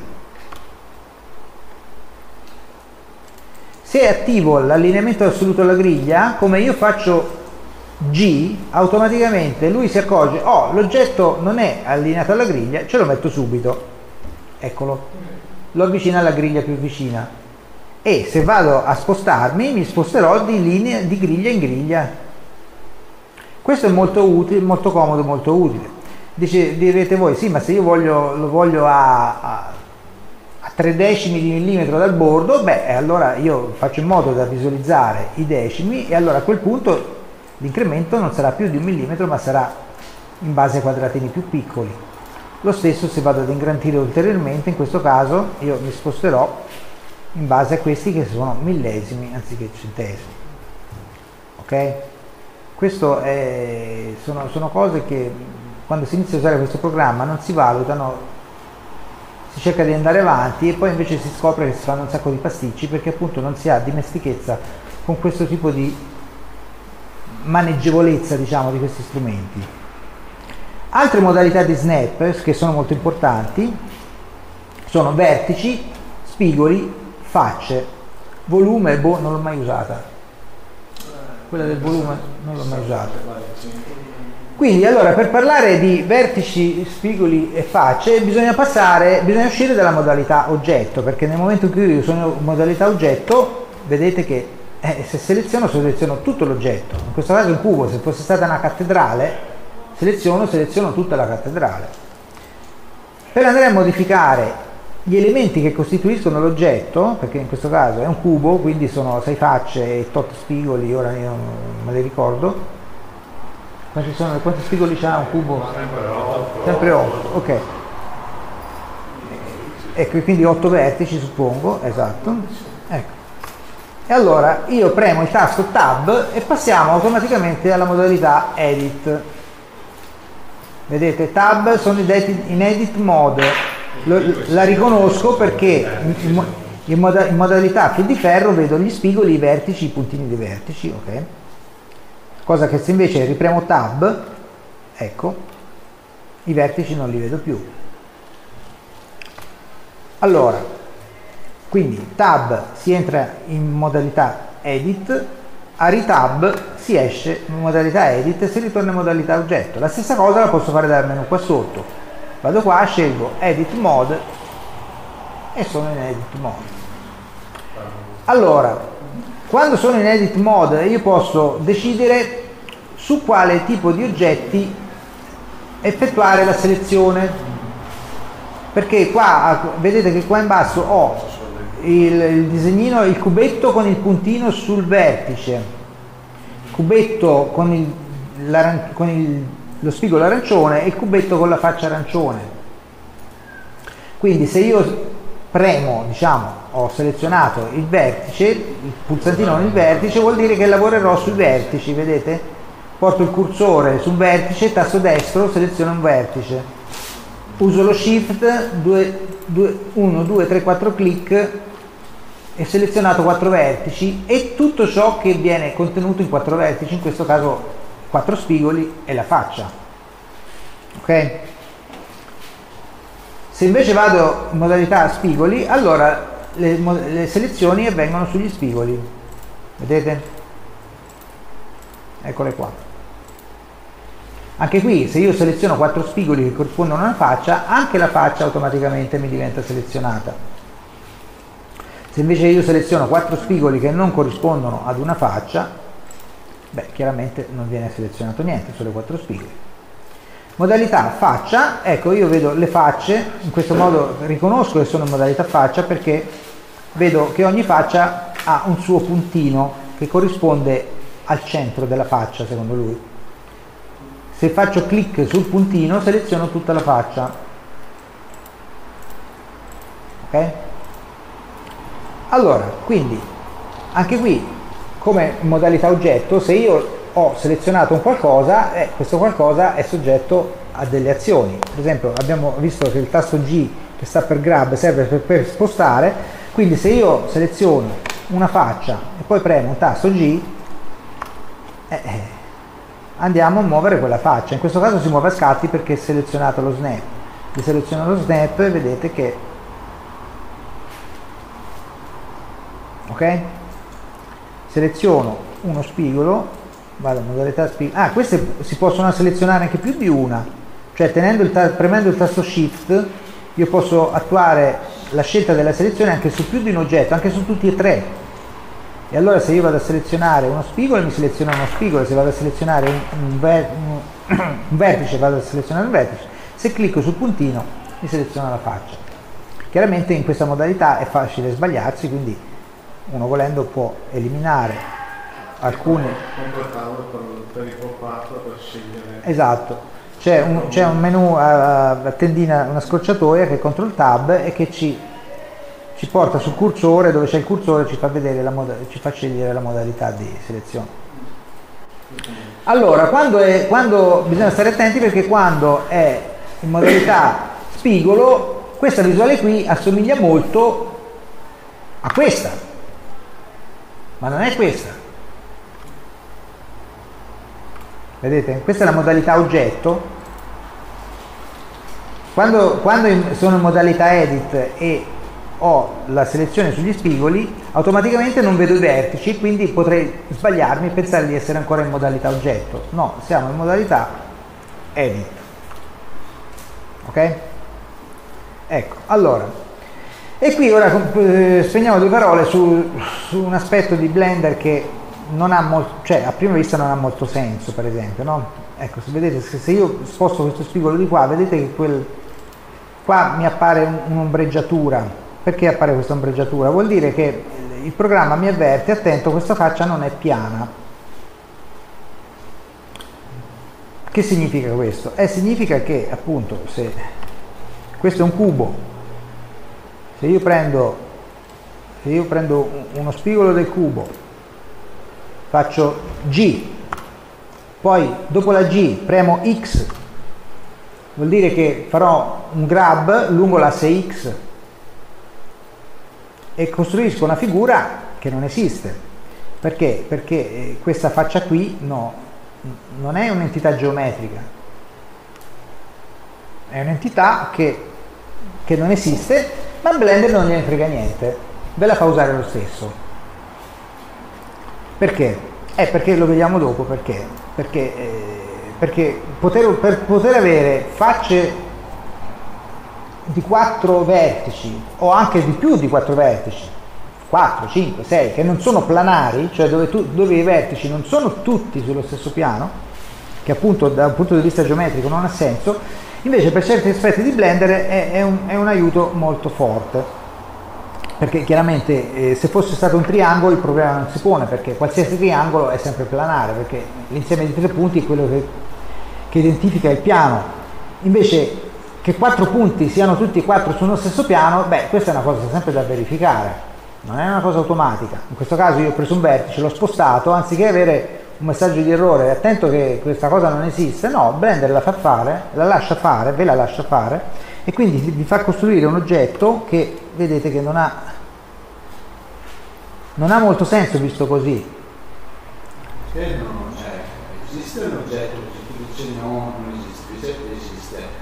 Se attivo l'allineamento assoluto alla griglia, come io faccio G, automaticamente lui si accorge, oh, l'oggetto non è allineato alla griglia, ce lo metto subito, eccolo, lo avvicino alla griglia più vicina, e se vado a spostarmi mi sposterò di griglia in griglia. Questo è molto utile, molto comodo, molto utile. Direte voi, sì, ma se io lo voglio a 3 decimi di millimetro dal bordo, beh, allora io faccio in modo da visualizzare i decimi, e allora a quel punto l'incremento non sarà più di 1 millimetro, ma sarà in base ai quadratini più piccoli. Lo stesso se vado ad ingrandire ulteriormente, in questo caso io mi sposterò in base a questi che sono millesimi anziché centesimi. Ok? Questo sono cose che quando si inizia a usare questo programma non si valutano, si cerca di andare avanti e poi invece si scopre che si fanno un sacco di pasticci perché appunto non si ha dimestichezza con questo tipo di maneggevolezza, diciamo, di questi strumenti. Altre modalità di snap che sono molto importanti sono vertici, spigoli, facce, volume, non l'ho mai usata, quella del volume non l'ho mai usata. Quindi allora, per parlare di vertici, spigoli e facce bisogna uscire dalla modalità oggetto, perché nel momento in cui io sono in modalità oggetto, vedete che se seleziono tutto l'oggetto. In questo caso il cubo, se fosse stata una cattedrale, seleziono tutta la cattedrale. Per andare a modificare gli elementi che costituiscono l'oggetto, perché in questo caso è un cubo, quindi sono 6 facce e 8 spigoli, ora io non me li ricordo. Quanti spigoli c'ha un cubo? Sempre 8, ok. Ecco, quindi 8 vertici suppongo, esatto. Ecco. E allora io premo il tasto Tab e passiamo automaticamente alla modalità Edit. Vedete, Tab sono in Edit Mode. La riconosco perché in modalità fil di ferro vedo gli spigoli, i vertici, i puntini dei vertici, ok? Cosa che se invece ripremo Tab, ecco, i vertici non li vedo più. Allora, quindi Tab si entra in modalità Edit, a Ritab si esce in modalità Edit e si ritorna in modalità oggetto. La stessa cosa la posso fare dal menu qua sotto. Vado qua, scelgo Edit Mode e sono in Edit Mode. Allora, quando sono in Edit Mode io posso decidere su quale tipo di oggetti effettuare la selezione, perché qua vedete che qua in basso ho il disegnino, il cubetto con il puntino sul vertice, cubetto con lo spigolo arancione e il cubetto con la faccia arancione. Quindi se io premo, diciamo, ho selezionato il vertice, il pulsantino con il vertice vuol dire che lavorerò sui vertici, vedete? Porto il cursore su un vertice, tasto destro, seleziono un vertice, uso lo shift, 1, 2, 3, 4 clic e selezionato 4 vertici e tutto ciò che viene contenuto in 4 vertici, in questo caso 4 spigoli e la faccia. Ok? Se invece vado in modalità spigoli, allora le selezioni avvengono sugli spigoli, vedete? Eccole qua. Anche qui, se io seleziono 4 spigoli che corrispondono a una faccia, anche la faccia automaticamente mi diventa selezionata. Se invece io seleziono 4 spigoli che non corrispondono ad una faccia, beh, chiaramente non viene selezionato niente, solo 4 spigoli. Modalità faccia, ecco, io vedo le facce, in questo modo riconosco che sono in modalità faccia perché vedo che ogni faccia ha un suo puntino che corrisponde al centro della faccia, secondo lui. Se faccio clic sul puntino seleziono tutta la faccia. Ok? Allora, quindi anche qui come modalità oggetto, se io ho selezionato un qualcosa, questo qualcosa è soggetto a delle azioni. Per esempio abbiamo visto che il tasto G che sta per grab, serve per spostare, quindi se io seleziono una faccia e poi premo un tasto G, andiamo a muovere quella faccia. In questo caso si muove a scatti perché è selezionato lo snap. Deseleziono lo snap e vedete che ok? Seleziono uno spigolo, vado a modalità spigolo. Queste si possono selezionare anche più di una, cioè premendo il tasto Shift io posso attuare la scelta della selezione anche su più di un oggetto, anche su tutti e tre. E allora se io vado a selezionare uno spigolo mi seleziona uno spigolo, se vado a selezionare un vertice vado a selezionare un vertice, se clicco sul puntino mi seleziona la faccia. Chiaramente in questa modalità è facile sbagliarsi, quindi uno volendo può eliminare alcuni. Per il pop-up per scegliere. Esatto, c'è un menu a tendina, una scorciatoia che è CTRL Tab e che ci porta sul cursore, dove c'è il cursore ci fa vedere ci fa scegliere la modalità di selezione. Allora, quando bisogna stare attenti, perché quando è in modalità spigolo questa visuale qui assomiglia molto a questa, ma non è questa. Vedete? Questa è la modalità oggetto. Quando sono in modalità edit e ho la selezione sugli spigoli, automaticamente non vedo i vertici, quindi potrei sbagliarmi e pensare di essere ancora in modalità oggetto. No, siamo in modalità edit. Ok? Ecco, allora. E qui ora spegniamo due parole su un aspetto di Blender che non ha molto, cioè a prima vista non ha molto senso, per esempio, no? Ecco, se vedete, se io sposto questo spigolo di qua, vedete che qua mi appare un'ombreggiatura. Perché appare questa ombreggiatura? Vuol dire che il programma mi avverte: attento, questa faccia non è piana. Che significa questo? Significa che appunto se questo è un cubo, se io prendo uno spigolo del cubo, faccio G, poi dopo la G premo X, vuol dire che farò un grab lungo l'asse X e costruisco una figura che non esiste. Perché? Perché questa faccia qui non è un'entità geometrica, è un'entità che non esiste, ma Blender non gliene frega niente, ve la fa usare lo stesso. Perché? Perché lo vediamo dopo. Perché per poter avere facce di 4 vertici o anche di più di 4 vertici, 4, 5, 6, che non sono planari, cioè dove i vertici non sono tutti sullo stesso piano, che appunto da un punto di vista geometrico non ha senso, invece per certi aspetti di Blender è un aiuto molto forte, perché chiaramente se fosse stato un triangolo il problema non si pone, perché qualsiasi triangolo è sempre planare, perché l'insieme di 3 punti è quello che identifica il piano. Invece che 4 punti siano tutti e 4 sullo stesso piano, questa è una cosa sempre da verificare, non è una cosa automatica. In questo caso io ho preso un vertice, l'ho spostato, anziché avere un messaggio di errore, attento che questa cosa non esiste, no, Blender la fa fare, ve la lascia fare, e quindi vi fa costruire un oggetto che vedete che non ha molto senso visto così. Esiste un oggetto che tu dici no, non esiste, esiste.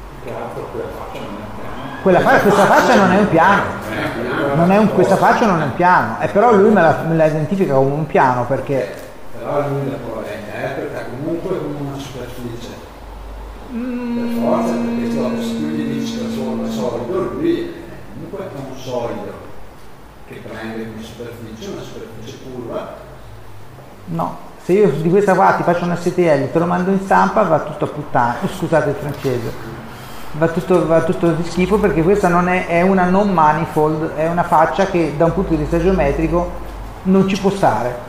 Questa faccia non è un piano, questa faccia non è un piano, però lui me la identifica come un piano, perché però lui la interpreta comunque come una superficie, per forza, perché se tu gli dici che sono solido, lui comunque è un solido che prende come superficie una superficie curva. No, se io di questa qua ti faccio un STL, te lo mando in stampa, va tutto a puttana, scusate il francese, va tutto di schifo, perché questa non è una non manifold, è una faccia che da un punto di vista geometrico non ci può stare.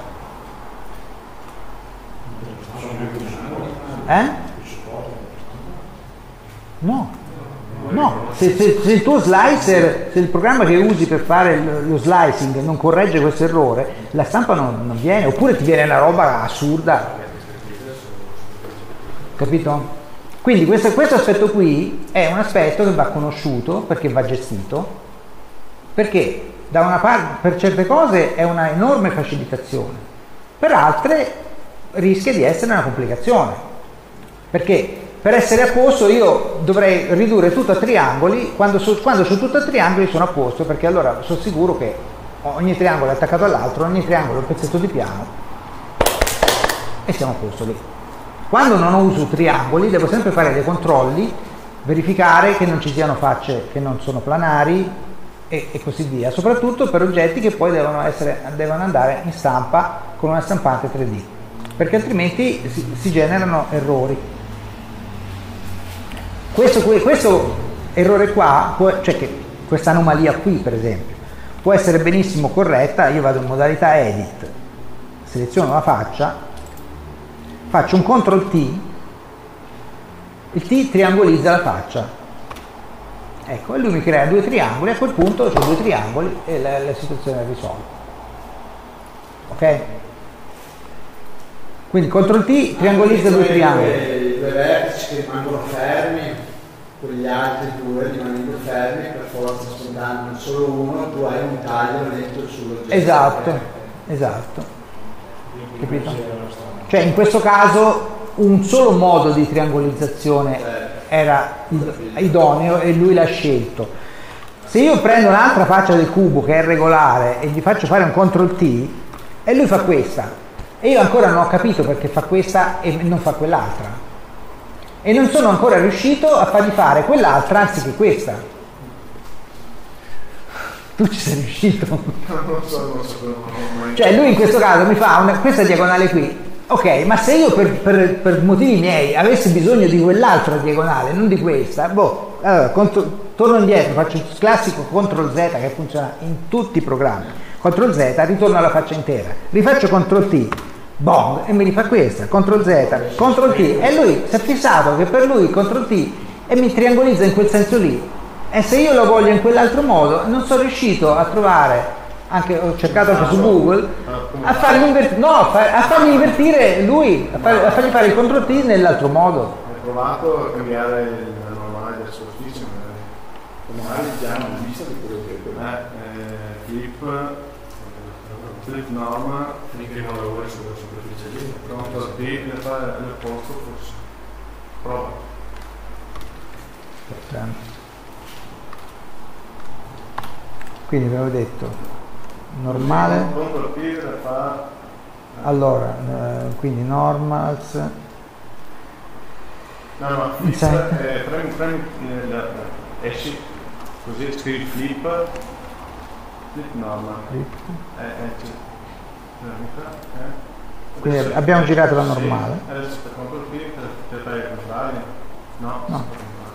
No, se il tuo slicer, se il programma che usi per fare lo slicing non corregge questo errore, la stampa non viene, oppure ti viene una roba assurda, capito? Quindi questo aspetto qui è un aspetto che va conosciuto perché va gestito, perché da una parte per certe cose è una enorme facilitazione, per altre rischia di essere una complicazione, perché per essere a posto io dovrei ridurre tutto a triangoli, quando sono tutto a triangoli sono a posto, perché allora sono sicuro che ogni triangolo è attaccato all'altro, ogni triangolo è un pezzetto di piano e siamo a posto lì. Quando non uso triangoli devo sempre fare dei controlli, verificare che non ci siano facce che non sono planari e così via, soprattutto per oggetti che poi devono andare in stampa con una stampante 3D, perché altrimenti si generano errori. Questo errore qua, cioè che questa anomalia qui per esempio, può essere benissimo corretta. Io vado in modalità edit, seleziono la faccia, faccio un CTRL T, il T triangolizza la faccia, ecco, e lui mi crea due triangoli, a quel punto ho due triangoli e la situazione è risolta. Ok? Quindi CTRL T triangolizza due triangoli. I due vertici che rimangono fermi, quegli altri due rimanendo fermi, per forza sfondando solo uno, tu hai un taglio dentro sull'oggetto. Esatto. Capito? Cioè in questo caso un solo modo di triangolizzazione era idoneo e lui l'ha scelto. Se io prendo un'altra faccia del cubo che è regolare e gli faccio fare un CTRL T e lui fa questa, e io ancora non ho capito perché fa questa e non fa quell'altra, e non sono ancora riuscito a fargli fare quell'altra anziché questa. Tu ci sei riuscito? Non so. Cioè lui in questo caso mi fa questa diagonale qui, ok, ma se io per motivi miei avessi bisogno di quell'altra diagonale, non di questa, allora torno indietro, faccio il classico CTRL Z che funziona in tutti i programmi, CTRL Z, ritorno alla faccia intera, rifaccio CTRL T, bong, e mi rifà questa, CTRL Z, CTRL T, e lui si è fissato che per lui CTRL T e mi triangolizza in quel senso lì. E se io lo voglio in quell'altro modo, non sono riuscito a trovare, ho cercato anche su Google, a fargli invertire lui, a fargli fare il CTRL T nell'altro modo. Hai provato a cambiare il normale del superficie, magari già una vista di quello che flip norma, finché non lavori sulla superficie lì, CTRL T le fa al posto forse. Prova. Quindi ve l'ho detto, normale, allora quindi normals, premi esci così, scrivi flip normal, quindi abbiamo girato la normale. Adesso per conto per fare il contrario, no.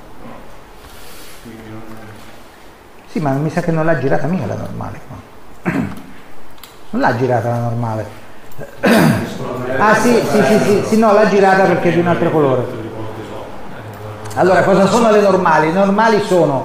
Sì, ma mi sa che non l'ha girata mica la normale qua. Non l'ha girata la normale. Ah sì, no, l'ha girata perché è di un altro colore. Allora, cosa sono le normali? Le normali sono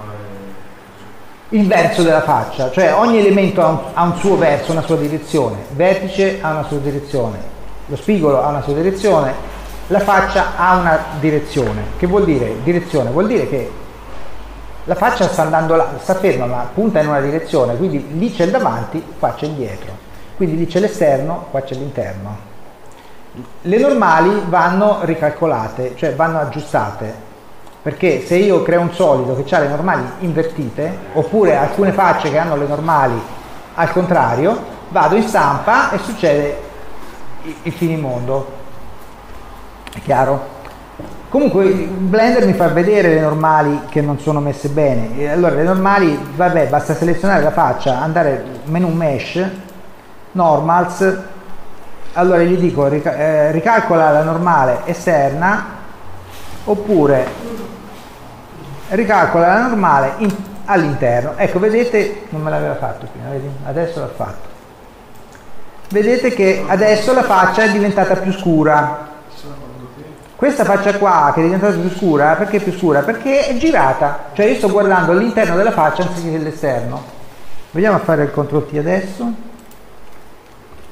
il verso della faccia, cioè ogni elemento ha un suo verso, una sua direzione, il vertice ha una sua direzione, lo spigolo ha una sua direzione, la faccia ha una direzione. Che vuol dire direzione? Vuol dire che la faccia sta andando là, sta ferma, ma punta in una direzione, quindi lì c'è il davanti, qua c'è il dietro, quindi lì c'è l'esterno, qua c'è l'interno. Le normali vanno ricalcolate, cioè vanno aggiustate, perché se io creo un solido che ha le normali invertite, oppure alcune facce che hanno le normali al contrario, vado in stampa e succede il finimondo. È chiaro? Comunque Blender mi fa vedere le normali che non sono messe bene, e allora le normali, vabbè, basta selezionare la faccia, andare menu mesh, normals, allora gli dico ricalcola la normale esterna, oppure ricalcola la normale all'interno. Ecco, vedete, non me l'aveva fatto prima, vedi? Adesso l'ha fatto. Vedete che adesso la faccia è diventata più scura. Questa faccia qua che è diventata più scura, perché è più scura? Perché è girata, cioè io sto guardando all'interno della faccia anziché l'esterno. Vediamo a fare il CTRL T adesso.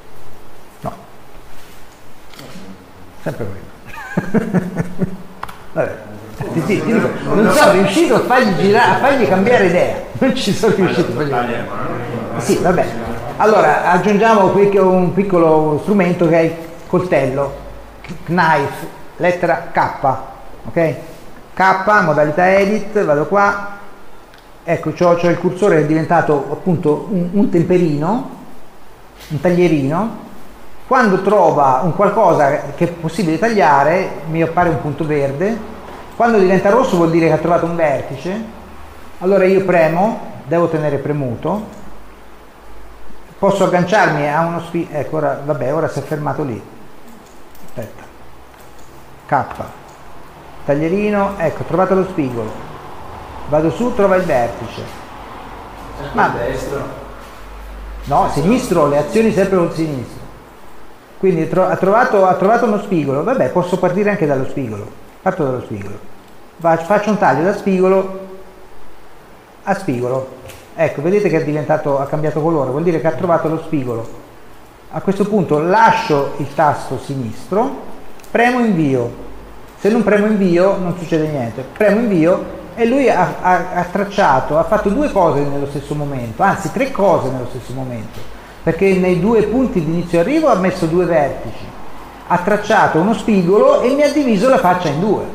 No. Sempre quello. Vabbè. Ti dico, non sono riuscito a fargli cambiare idea, non ci sono riuscito a fargli cambiare. Sì, vabbè. Allora aggiungiamo un piccolo strumento che è il coltello, knife, lettera K, ok? K, modalità edit, vado qua, ecco, c'ho il cursore che è diventato appunto un temperino, un taglierino. Quando trova un qualcosa che è possibile tagliare mi appare un punto verde. Quando diventa rosso vuol dire che ha trovato un vertice. Allora io premo, devo tenere premuto, posso agganciarmi a uno spigolo. Ecco, ora si è fermato lì. Aspetta, K, taglierino, ecco, ho trovato lo spigolo, vado su, trova il vertice. Ma destro? No, sinistro, le azioni sempre col sinistro. Quindi ha trovato uno spigolo, vabbè, posso partire anche dallo spigolo. Parto dallo spigolo, faccio un taglio da spigolo a spigolo, ecco, vedete che ha cambiato colore, vuol dire che ha trovato lo spigolo. A questo punto lascio il tasto sinistro, premo invio. Se non premo invio non succede niente, premo invio e lui ha tracciato, ha fatto due cose nello stesso momento, anzi 3 cose nello stesso momento, perché nei 2 punti di inizio e arrivo ha messo 2 vertici, ha tracciato uno spigolo e mi ha diviso la faccia in 2,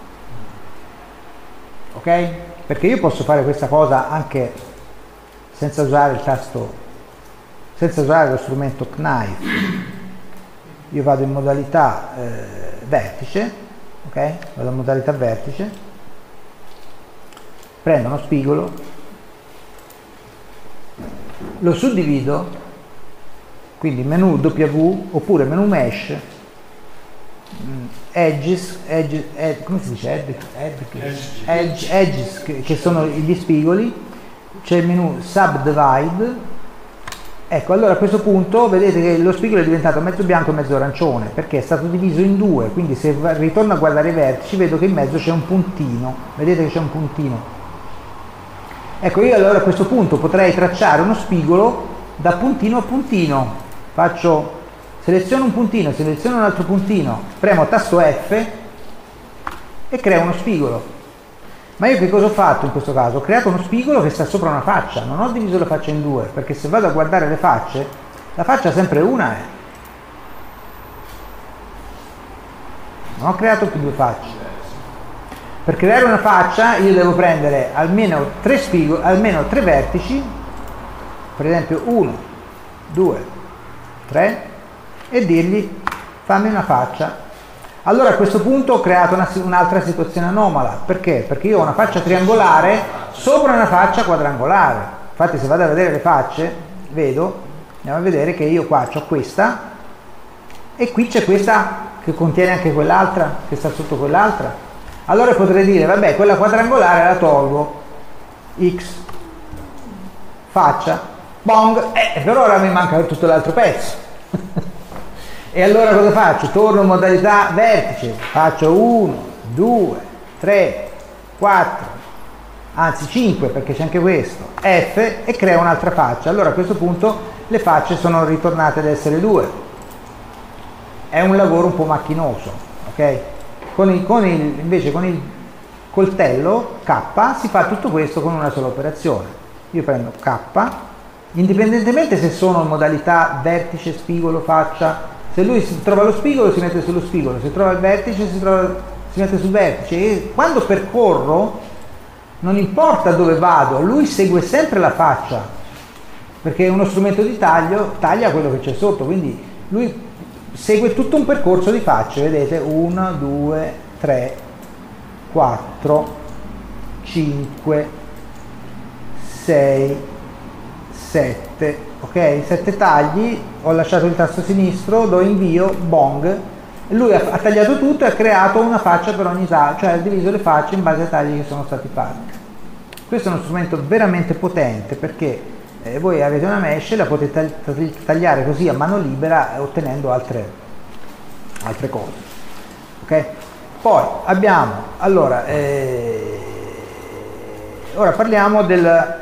ok? Perché io posso fare questa cosa anche senza usare il tasto, senza usare lo strumento knife. Io vado in modalità vertice, ok? Vado in modalità vertice, prendo uno spigolo, lo suddivido, quindi menu W oppure menu mesh, edges, come si dice? Edges, che sono gli spigoli, c'è il menu subdivide. Ecco, allora a questo punto vedete che lo spigolo è diventato mezzo bianco e mezzo arancione, perché è stato diviso in 2, quindi se ritorno a guardare i vertici vedo che in mezzo c'è un puntino, vedete che c'è un puntino. Ecco, io allora a questo punto potrei tracciare uno spigolo da puntino a puntino, seleziono un puntino, seleziono un altro puntino, premo tasto F e creo uno spigolo. Ma io che cosa ho fatto in questo caso? Ho creato uno spigolo che sta sopra una faccia, non ho diviso la faccia in 2, perché se vado a guardare le facce, la faccia sempre una è. Non ho creato più 2 facce. Per creare una faccia io devo prendere almeno 3 spigoli, almeno 3 vertici, per esempio 1, 2, 3, e dirgli fammi una faccia. Allora a questo punto ho creato un'altra situazione anomala. Perché? Perché io ho una faccia triangolare sopra una faccia quadrangolare. Infatti se vado a vedere le facce, andiamo a vedere che io qua ho questa e qui c'è questa che contiene anche quell'altra, che sta sotto quell'altra. Allora potrei dire, vabbè, quella quadrangolare la tolgo, X, faccia, bong, per ora mi manca tutto l'altro pezzo. E allora cosa faccio? Torno in modalità vertice, faccio 1, 2, 3, 4, anzi 5 perché c'è anche questo, F, e creo un'altra faccia. Allora a questo punto le facce sono ritornate ad essere 2. È un lavoro un po' macchinoso, ok? Invece con il coltello K si fa tutto questo con una sola operazione. Io prendo K, indipendentemente se sono in modalità vertice, spigolo, faccia. Se lui trova lo spigolo si mette sullo spigolo, se trova il vertice si mette sul vertice, e quando percorro non importa dove vado, lui segue sempre la faccia, perché è uno strumento di taglio, taglia quello che c'è sotto, quindi lui segue tutto un percorso di facce, vedete, 1, 2, 3, 4, 5, 6, 7, ok? 7 tagli, ho lasciato il tasto sinistro, do invio, bong, e lui ha tagliato tutto e ha creato una faccia per ogni taglio, cioè ha diviso le facce in base ai tagli che sono stati fatti. Questo è uno strumento veramente potente perché voi avete una mesh e la potete tagliare così a mano libera ottenendo altre cose, ok? Poi abbiamo, allora, ora parliamo del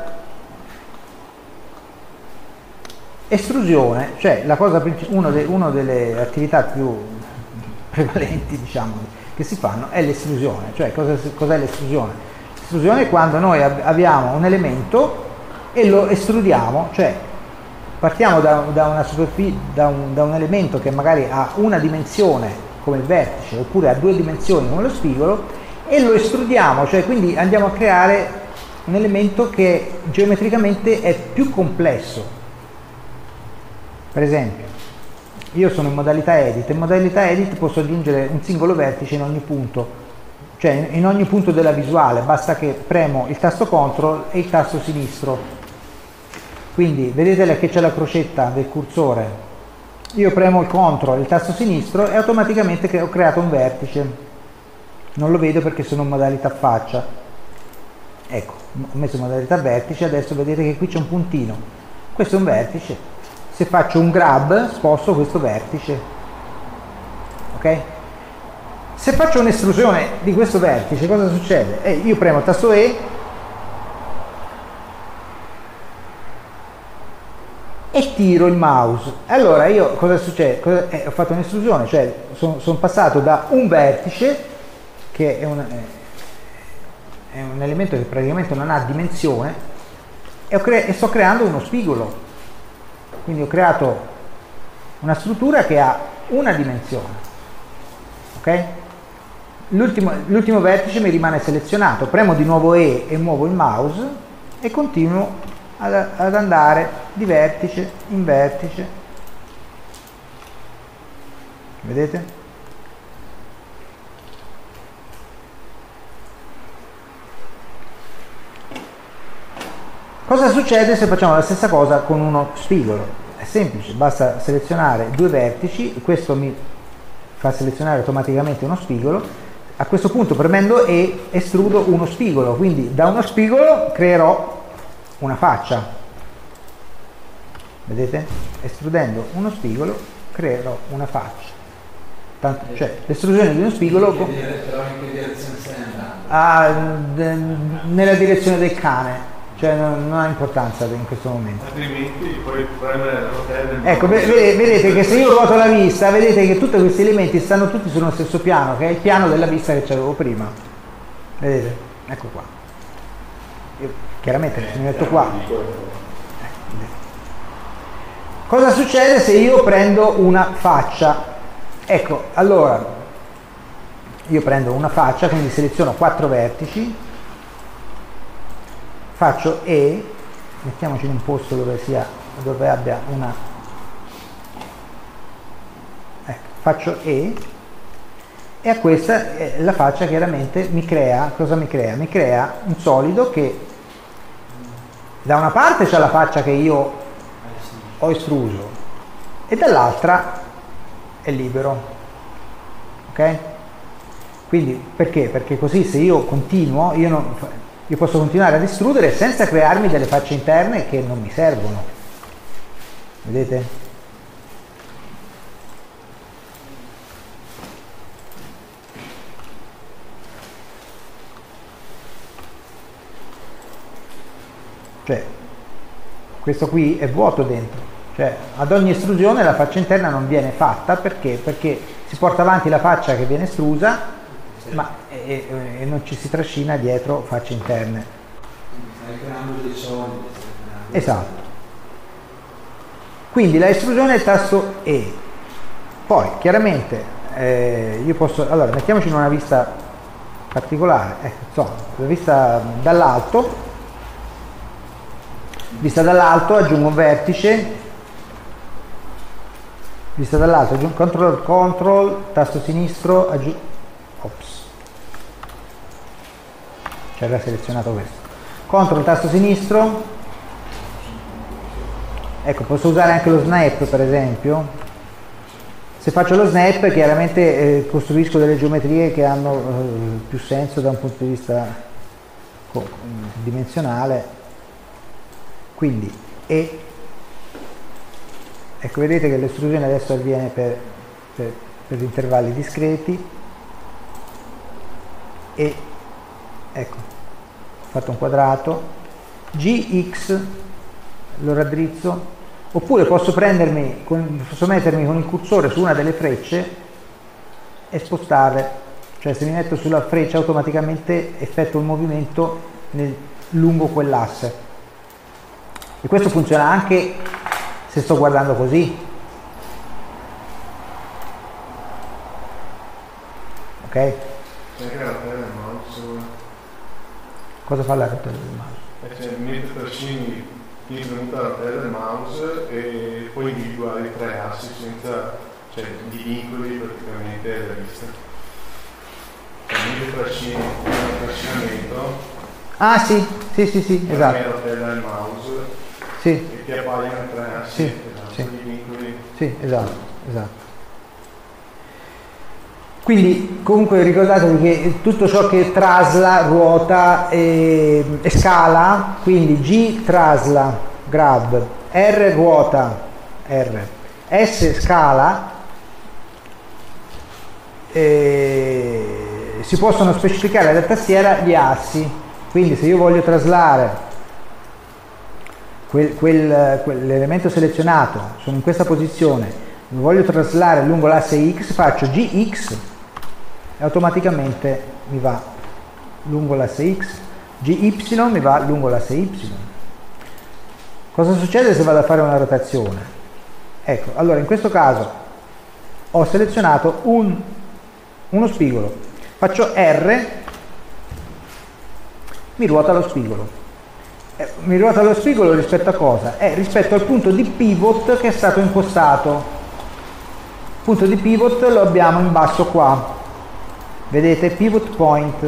estrusione, cioè la cosa una delle attività più prevalenti, diciamo, che si fanno è l'estrusione. Cioè cos'è l'estrusione? L'estrusione è quando noi abbiamo un elemento e lo estrudiamo, cioè partiamo da un elemento che magari ha una dimensione come il vertice oppure ha due dimensioni come lo spigolo e lo estrudiamo, cioè quindi andiamo a creare un elemento che geometricamente è più complesso. Per esempio, io sono in modalità edit posso aggiungere un singolo vertice in ogni punto, cioè in ogni punto della visuale, basta che premo il tasto CTRL e il tasto sinistro. Quindi vedete che c'è la crocetta del cursore, io premo il CTRL, il tasto sinistro e automaticamente ho creato un vertice. Non lo vedo perché sono in modalità faccia. Ecco, ho messo in modalità vertice, adesso vedete che qui c'è un puntino. Questo è un vertice. Se faccio un grab sposto questo vertice, ok? Se faccio un'estrusione di questo vertice cosa succede? Io premo il tasto E e tiro il mouse. Allora io cosa succede? Ho fatto un'estrusione, cioè sono passato da un vertice che è un elemento che praticamente non ha dimensione e sto creando uno spigolo. Quindi ho creato una struttura che ha una dimensione, ok? L'ultimo vertice mi rimane selezionato, premo di nuovo E e muovo il mouse e continuo ad andare di vertice in vertice. Vedete? Cosa succede se facciamo la stessa cosa con uno spigolo? È semplice, basta selezionare due vertici, questo mi fa selezionare automaticamente uno spigolo. A questo punto premendo E estrudo uno spigolo, quindi da uno spigolo creerò una faccia. Vedete? Estrudendo uno spigolo creerò una faccia. Cioè l'estrusione di uno spigolo Però in che direzione stai andando? Nella direzione del cane. Cioè non ha importanza in questo momento. Altrimenti puoi premere la rotella. Ecco, vedete che se io ruoto la vista, vedete che tutti questi elementi stanno tutti sullo stesso piano, che è il piano della vista che c'avevo prima. Vedete? Ecco qua. Io chiaramente mi metto qua. Cosa succede se io prendo una faccia? Ecco, allora io prendo una faccia, quindi seleziono 4 vertici. Faccio E, mettiamoci in un posto dove abbia una, ecco, faccio E a questa la faccia chiaramente mi crea, cosa mi crea? Mi crea un solido che da una parte c'è la faccia che io ho estruso e dall'altra è libero, ok? Quindi perché? Perché così se io continuo, io posso continuare ad estrudere senza crearmi delle facce interne che non mi servono. Vedete? Cioè, questo qui è vuoto dentro. Cioè, ad ogni estrusione la faccia interna non viene fatta perché? Perché si porta avanti la faccia che viene estrusa ma non ci si trascina dietro facce interne. Stai creando dei solidi. Esatto. Quindi la estrusione è il tasto E. Poi chiaramente io posso, allora mettiamoci in una vista particolare, insomma, la vista dall'alto aggiungo un vertice, vista dall'alto aggiungo CTRL, tasto sinistro, aggiungo, ops, c'era selezionato questo, CTRL tasto sinistro, ecco, posso usare anche lo snap per esempio. Se faccio lo snap chiaramente costruisco delle geometrie che hanno più senso da un punto di vista dimensionale, quindi ecco, vedete che l'estrusione adesso avviene per intervalli discreti e ecco, ho fatto un quadrato, GX lo raddrizzo, oppure posso mettermi con il cursore su una delle frecce e spostare cioè se mi metto sulla freccia automaticamente effettuo il movimento lungo quell'asse, e questo funziona anche se sto guardando così, ok? Cosa fa la rotella del mouse? Cioè, mette trascini venuta la rotella del mouse e poi individuare i 3 assi senza, cioè, di vincoli praticamente alla vista. Quindi trascini un trascinamento. Ah sì, esatto. La rotella del mouse. Sì. E ti appaiono i 3 assi. Sì. I vincoli. Sì, esatto. Quindi comunque ricordatevi che tutto ciò che trasla, ruota e scala, quindi G trasla, grab, R ruota, R, S scala, si possono specificare dalla tastiera gli assi. Quindi se io voglio traslare quell'elemento selezionato, sono in questa posizione, lo voglio traslare lungo l'asse X, faccio GX e automaticamente mi va lungo l'asse X, GY mi va lungo l'asse Y. Cosa succede se vado a fare una rotazione? Ecco, allora in questo caso ho selezionato uno spigolo, faccio R, mi ruota lo spigolo. Mi ruota lo spigolo rispetto a cosa? Rispetto al punto di pivot che è stato impostato. Il punto di pivot lo abbiamo in basso qua. Vedete? Pivot point.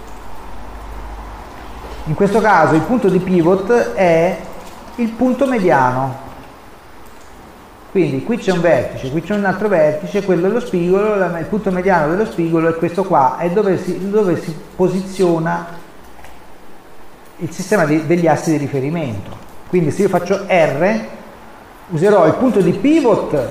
In questo caso il punto di pivot è il punto mediano. Quindi qui c'è un vertice, qui c'è un altro vertice, quello è lo spigolo, il punto mediano dello spigolo è questo qua, è dove si posiziona il sistema degli assi di riferimento. Quindi se io faccio R, userò il punto di pivot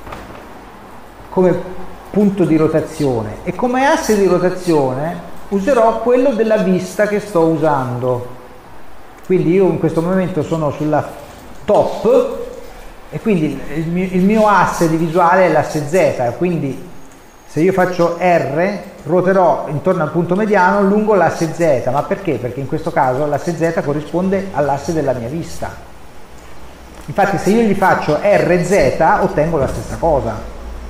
come punto di rotazione e come asse di rotazione userò quello della vista che sto usando. Quindi io in questo momento sono sulla top e quindi il mio asse di visuale è l'asse Z, quindi se io faccio R ruoterò intorno al punto mediano lungo l'asse Z. Ma perché? Perché in questo caso l'asse Z corrisponde all'asse della mia vista. Infatti se io gli faccio RZ ottengo la stessa cosa.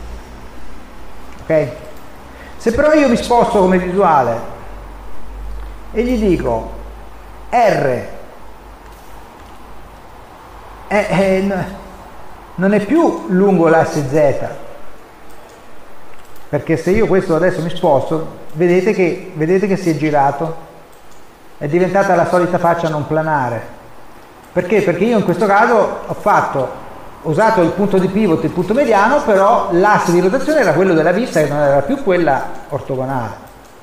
Ok? Se però io mi sposto come visuale e gli dico R non è più lungo l'asse Z, perché se io questo adesso mi sposto, vedete che si è girato, è diventata la solita faccia non planare. Perché? Perché io in questo caso ho usato il punto di pivot e il punto mediano, però l'asse di rotazione era quello della vista, che non era più quella ortogonale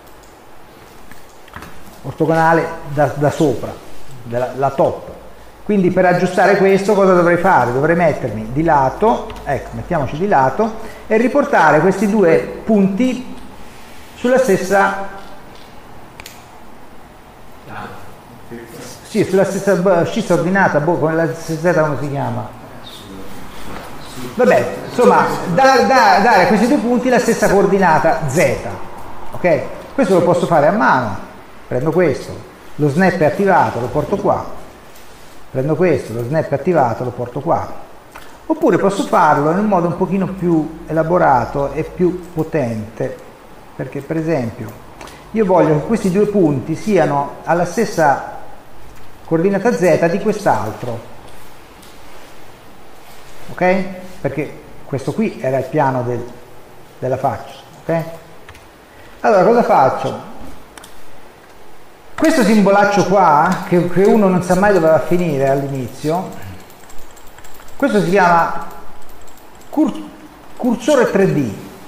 da sopra, la top. Quindi per aggiustare questo cosa dovrei fare? Dovrei mettermi di lato, ecco, mettiamoci di lato, e riportare questi due punti sulla stessa scissa ordinata, come la Z come si chiama? Vabbè, insomma, dare a questi due punti la stessa coordinata Z, ok? Questo lo posso fare a mano, prendo questo, lo snap è attivato, lo porto qua, prendo questo, lo snap è attivato, lo porto qua, oppure posso farlo in un modo un pochino più elaborato e più potente, perché per esempio io voglio che questi due punti siano alla stessa coordinata Z di quest'altro, ok? Perché questo qui era il piano della faccia, ok? Allora cosa faccio? Questo simbolaccio qua, che uno non sa mai dove va a finire all'inizio, questo si chiama cursore 3D.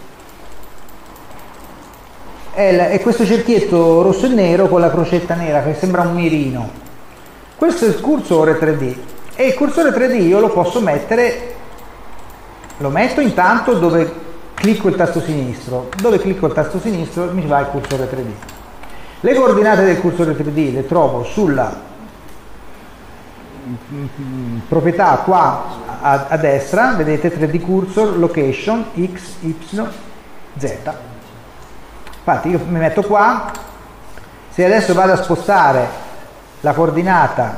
È questo cerchietto rosso e nero con la crocetta nera che sembra un mirino. Questo è il cursore 3D. E il cursore 3D io lo posso mettere, lo metto intanto dove clicco il tasto sinistro. Dove clicco il tasto sinistro mi va il cursore 3D. Le coordinate del cursore 3D le trovo sulla proprietà qua a destra, vedete 3D cursor, location, X, Y, Z. Infatti io mi metto qua, se adesso vado a spostare la coordinata,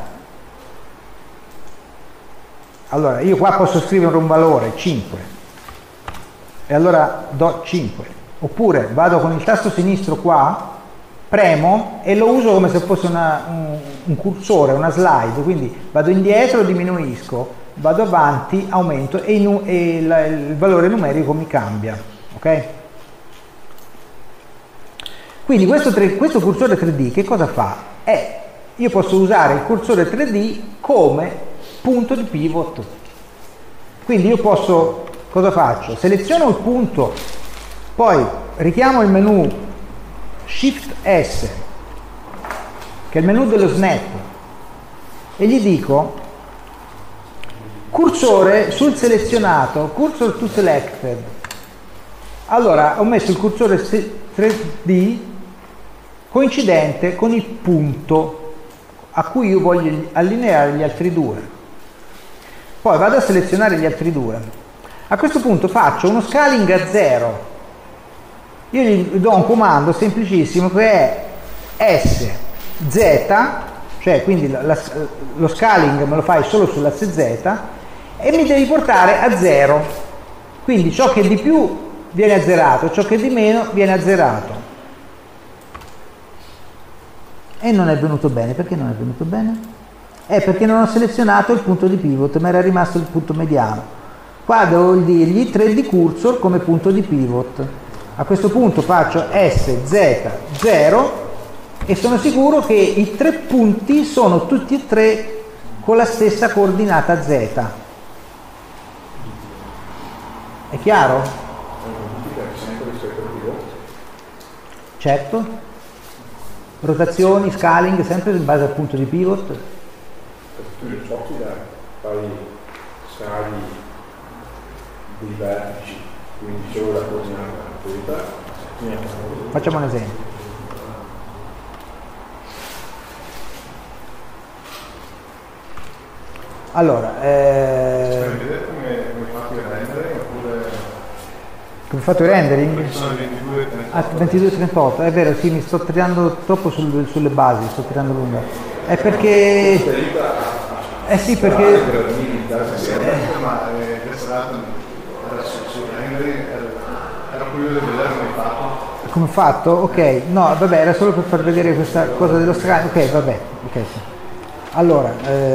allora io qua posso scrivere un valore 5 e allora do 5, oppure vado con il tasto sinistro qua, premo e lo uso come se fosse un cursore, una slide, quindi vado indietro, diminuisco, vado avanti, aumento e il valore numerico mi cambia, ok? Quindi questo cursore 3D che cosa fa? Io posso usare il cursore 3D come punto di pivot. Quindi io posso, cosa faccio? Seleziono il punto, poi richiamo il menu Shift S, che è il menu dello snap, e gli dico cursore sul selezionato, cursor to selected. Allora ho messo il cursore 3D coincidente con il punto a cui io voglio allineare gli altri due. Poi vado a selezionare gli altri due. A questo punto faccio uno scaling a 0. Io gli do un comando semplicissimo che è SZ, cioè quindi lo scaling me lo fai solo sull'asse Z e mi devi portare a 0. Quindi ciò che è di più viene azzerato, ciò che è di meno viene azzerato. E non è venuto bene. Perché non è venuto bene? Perché non ho selezionato il punto di pivot, ma era rimasto il punto mediano. Qua devo dirgli 3D cursor come punto di pivot. A questo punto faccio SZ0 e sono sicuro che i 3 punti sono tutti e 3 con la stessa coordinata Z. È chiaro? Certo. Rotazioni, scaling, sempre in base al punto di pivot. Tu li sposti fai scali dei vertici, quindi solo la coordinata. Facciamo un esempio. Allora, vedete come fatto il rendering oppure... Come fatto il rendering? Sono 22-38, è vero, sì, mi sto tirando troppo sulle basi, sto tirando lunga. È perché... sì, perché... Ma sul rendering era curioso di vedere come fatto. Come fatto? Ok, no, vabbè, era solo per far vedere questa cosa dello scaling. Ok, vabbè, ok, sì. Allora,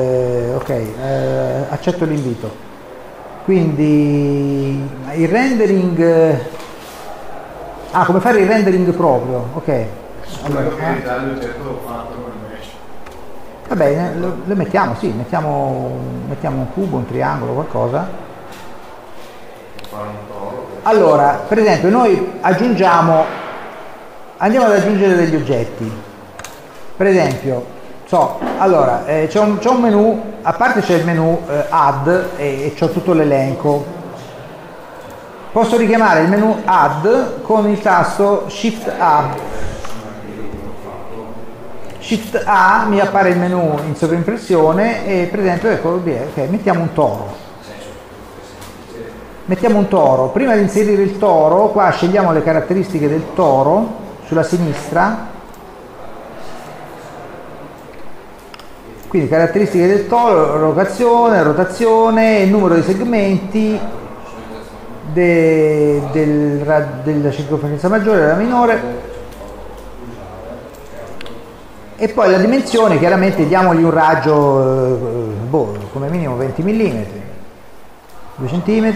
accetto l'invito. Quindi il rendering, come fare il rendering proprio, ok. Allora, va bene, lo mettiamo, sì, mettiamo un cubo, un triangolo, qualcosa. Allora, per esempio, noi andiamo ad aggiungere degli oggetti. Per esempio, allora, c'è un menu, a parte c'è il menu add e c'ho tutto l'elenco. Posso richiamare il menu add con il tasto Shift A. Shift A mi appare il menu in sovraimpressione e per esempio, ecco, ok, mettiamo un toro. Mettiamo un toro. Prima di inserire il toro, qua scegliamo le caratteristiche del toro sulla sinistra. Quindi caratteristiche del toro, rotazione, il numero di segmenti della circonferenza maggiore e della minore e poi la dimensione, chiaramente diamogli un raggio come minimo 20 mm, 2 cm,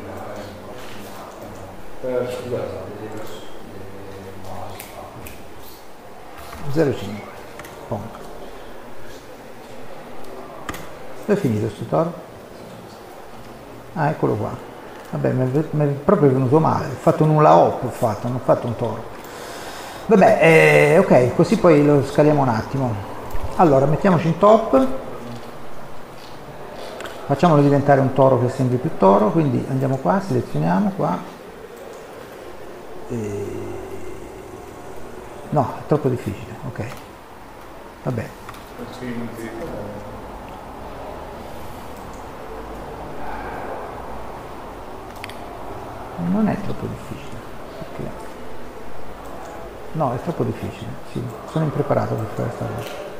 0,5. È finito sto toro? Eccolo qua. Vabbè, mi è proprio venuto male. Ho fatto un hula hoop, non ho fatto un toro. Vabbè, ok, così poi lo scaliamo un attimo. Allora, mettiamoci in top. Facciamolo diventare un toro che sembri più toro, quindi andiamo qua, selezioniamo qua. No, è troppo difficile, ok. Vabbè. Non è troppo difficile. Okay. No, è troppo difficile, sì, sono impreparato per fare questa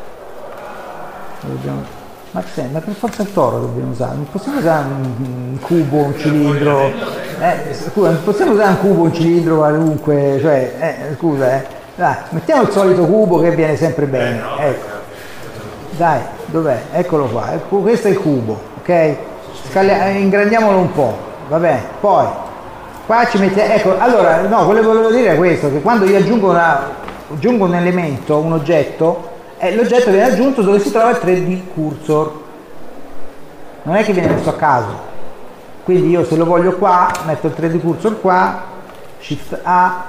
cosa. Ma per forza il toro dobbiamo usare, non possiamo usare un cubo, un cilindro, scusa, non possiamo usare un cubo, un cilindro qualunque, cioè, scusa, dai, mettiamo il solito cubo che viene sempre bene, ecco, dai, dov'è? Eccolo qua, questo è il cubo, ok? Ingrandiamolo un po', vabbè, poi, qua ci mettiamo, ecco, allora, no, quello che volevo dire è questo, che quando io aggiungo un elemento, un oggetto, l'oggetto viene aggiunto dove si trova il 3D cursor, non è che viene messo a caso, quindi io se lo voglio qua metto il 3D cursor qua, shift A,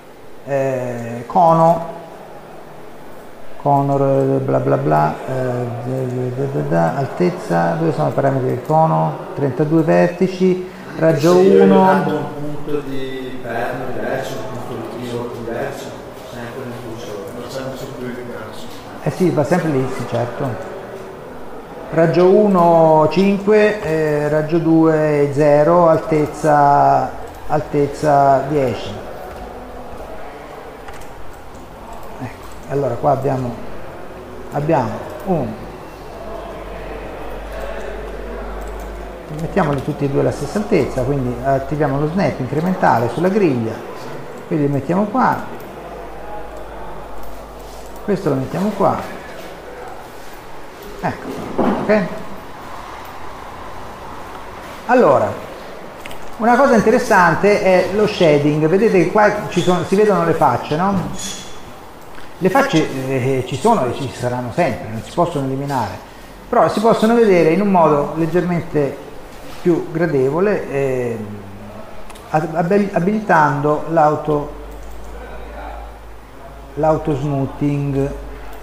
conor bla bla bla, altezza, dove sono i parametri del cono, 32 vertici, raggio 1, un punto di perno diverso, un punto di tiro diverso, sempre nel cursore, non sempre su più diverso. Sì, va sempre lì, sì, certo. Raggio 1 5, raggio 2 0, altezza 10. Ecco, allora qua abbiamo mettiamoli tutti e due alla stessa altezza, quindi attiviamo lo snap incrementale sulla griglia, quindi li mettiamo qua. Questo lo mettiamo qua, ecco, ok? Allora, una cosa interessante è lo shading, vedete che qua si vedono le facce, no? Le facce ci sono e ci saranno sempre, non si possono eliminare, però si possono vedere in un modo leggermente più gradevole, abilitando l'auto smoothing,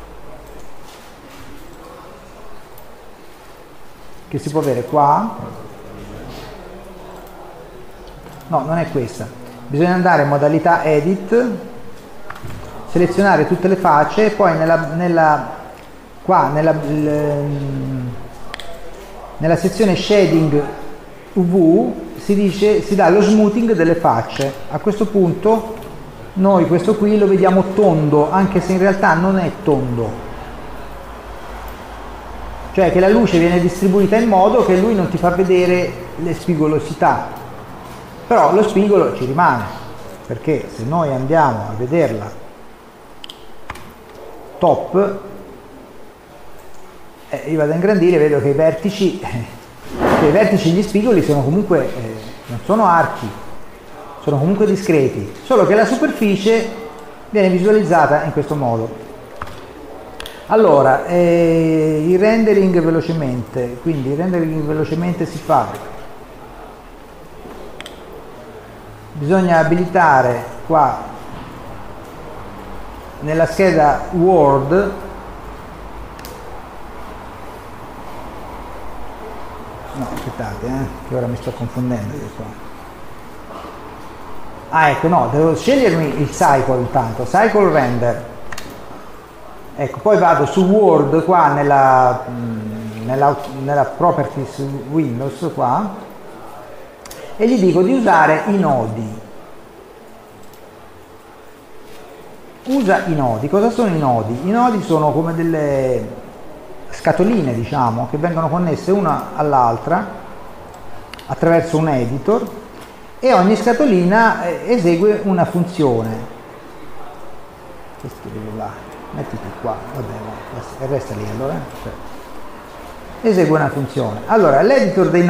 che si può avere qua. No, non è questa, bisogna andare in modalità edit, selezionare tutte le facce e poi nella sezione shading UV si dà lo smoothing delle facce. A questo punto noi questo qui lo vediamo tondo, anche se in realtà non è tondo, cioè che la luce viene distribuita in modo che lui non ti fa vedere le spigolosità, però lo spigolo ci rimane, perché se noi andiamo a vederla top, io vado a ingrandire, vedo che i vertici gli spigoli sono comunque non sono archi, sono comunque discreti, solo che la superficie viene visualizzata in questo modo. Allora, il rendering velocemente, quindi il rendering velocemente si fa, bisogna abilitare qua nella scheda Word, no aspettate che ora mi sto confondendo io qua. Ah, ecco, no, devo scegliermi il cycle intanto, cycle render, ecco, poi vado su Word qua nella properties Windows qua e gli dico di usare i nodi. Usa i nodi. Cosa sono i nodi? I nodi sono come delle scatoline, diciamo, che vengono connesse una all'altra attraverso un editor, e ogni scatolina esegue una funzione. Questo dove va? Mettiti qua, vabbè, resta lì allora. Esegue una funzione. Allora, all'editor dei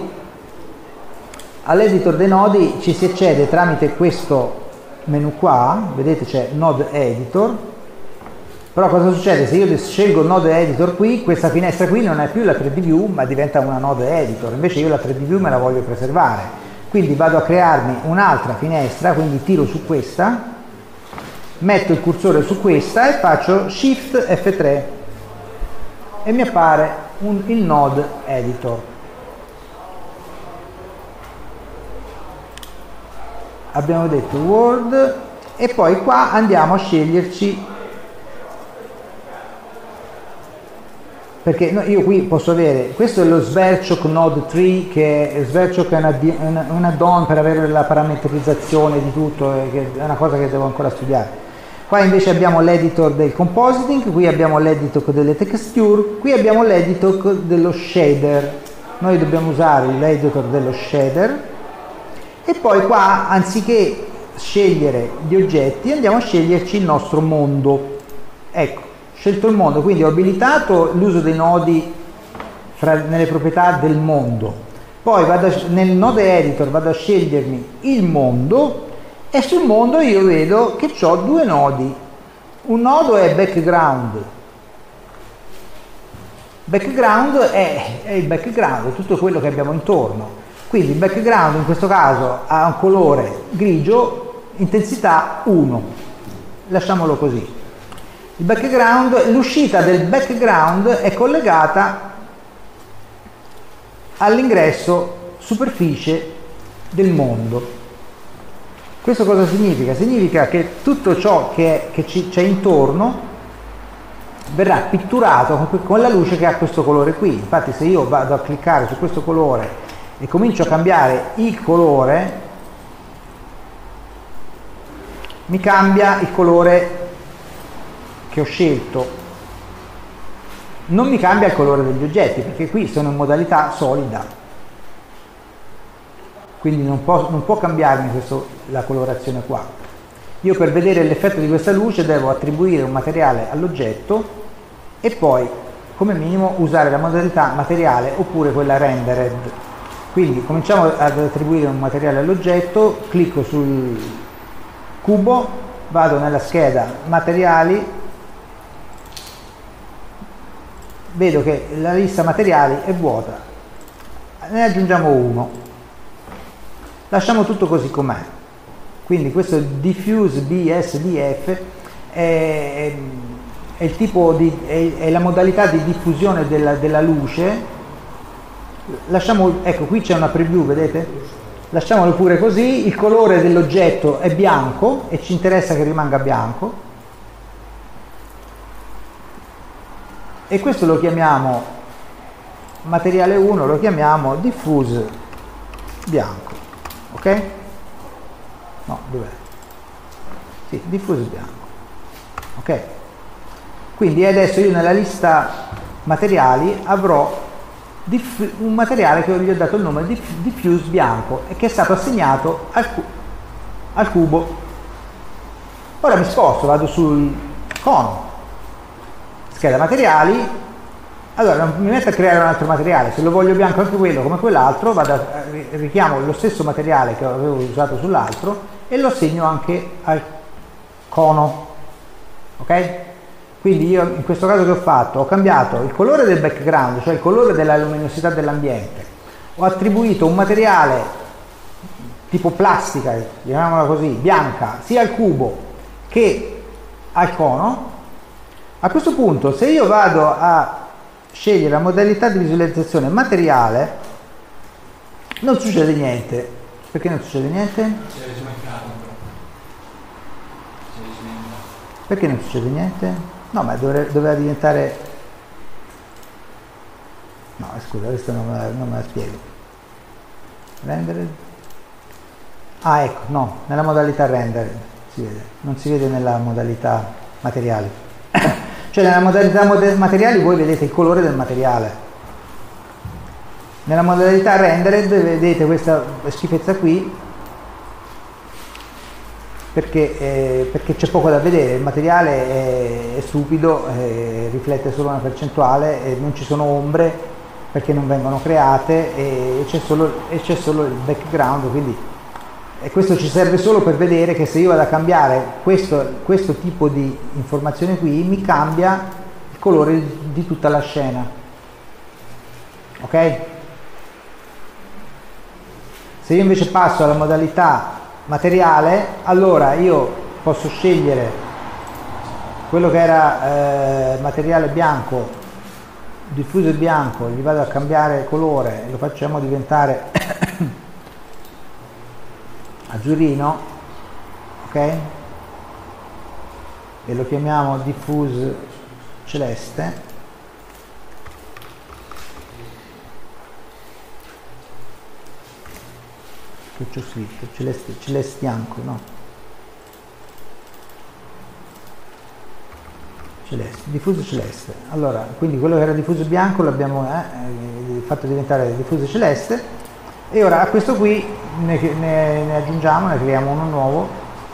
nodi ci si accede tramite questo menu qua, vedete c'è Node Editor, però cosa succede? Se io scelgo Node Editor qui, questa finestra qui non è più la 3D View, ma diventa una Node Editor, invece io la 3D View me la voglio preservare. Quindi vado a crearmi un'altra finestra, quindi tiro su questa, metto il cursore su questa e faccio Shift F3 e mi appare il Node Editor. Abbiamo detto Word e poi qua andiamo a sceglierci, perché io qui posso avere, questo è lo Sverchok Node Tree, che Sverchok è un add-on per avere la parametrizzazione di tutto, che è una cosa che devo ancora studiare. Qua invece abbiamo l'editor del compositing, qui abbiamo l'editor delle texture, qui abbiamo l'editor dello shader. Noi dobbiamo usare l'editor dello shader e poi qua, anziché scegliere gli oggetti, andiamo a sceglierci il nostro mondo. Ecco, scelto il mondo, quindi ho abilitato l'uso dei nodi nelle proprietà del mondo. Poi nel node editor vado a scegliermi il mondo e sul mondo io vedo che ho due nodi. Un nodo è background. Background è il background, tutto quello che abbiamo intorno. Quindi il background in questo caso ha un colore grigio, intensità 1. Lasciamolo così. Il background, l'uscita del background è collegata all'ingresso superficie del mondo. Questo cosa significa? Significa che tutto ciò che c'è intorno verrà pitturato con la luce che ha questo colore qui. Infatti se io vado a cliccare su questo colore e comincio a cambiare il colore, mi cambia il colore che ho scelto, non mi cambia il colore degli oggetti, perché qui sono in modalità solida, quindi non può cambiarmi la colorazione qua. Io per vedere l'effetto di questa luce devo attribuire un materiale all'oggetto e poi come minimo usare la modalità materiale oppure quella rendered. Quindi cominciamo ad attribuire un materiale all'oggetto, clicco sul cubo, vado nella scheda materiali, vedo che la lista materiali è vuota, ne aggiungiamo uno. Lasciamo tutto così com'è. Quindi questo diffuse BSDF è il tipo è la modalità di diffusione della luce. Lasciamo, ecco, qui c'è una preview, vedete? Lasciamolo pure così. Il colore dell'oggetto è bianco e ci interessa che rimanga bianco. E questo lo chiamiamo materiale 1, lo chiamiamo diffuse bianco. Ok? No, dov'è? Sì, diffuso bianco. Ok? Quindi adesso io nella lista materiali avrò un materiale che gli ho dato il nome di diffuse bianco e che è stato assegnato al cubo. Ora mi sposto, vado sul cono, scheda materiali. Allora mi metto a creare un altro materiale, se lo voglio bianco anche quello come quell'altro, richiamo lo stesso materiale che avevo usato sull'altro e lo assegno anche al cono. Ok? Quindi io in questo caso che ho fatto? Ho cambiato il colore del background, cioè il colore della luminosità dell'ambiente, ho attribuito un materiale tipo plastica, chiamiamola così, bianca, sia al cubo che al cono. A questo punto se io vado a scegliere la modalità di visualizzazione materiale non succede niente. Perché non succede niente? Perché non succede niente? No, ma doveva diventare... No, scusa, questo non me la spiego. Rendered? Ah, ecco, no, nella modalità rendered si vede, non si vede nella modalità materiali. Cioè nella modalità materiali voi vedete il colore del materiale. Nella modalità rendered vedete questa schifezza qui perché c'è poco da vedere, il materiale è stupido, riflette solo una percentuale e non ci sono ombre perché non vengono create e c'è solo il background, quindi e questo ci serve solo per vedere che se io vado a cambiare questo tipo di informazione qui mi cambia il colore di tutta la scena. Ok? Se io invece passo alla modalità materiale, allora io posso scegliere quello che era materiale bianco, diffuso bianco, gli vado a cambiare colore, lo facciamo diventare azzurrino, ok? E lo chiamiamo diffuse celeste. Che c'ho scritto? Celeste bianco, no? celeste, diffuso celeste. Allora, quindi quello che era diffuso bianco l'abbiamo fatto diventare diffuso celeste, e ora a questo qui ne aggiungiamo, ne creiamo uno nuovo.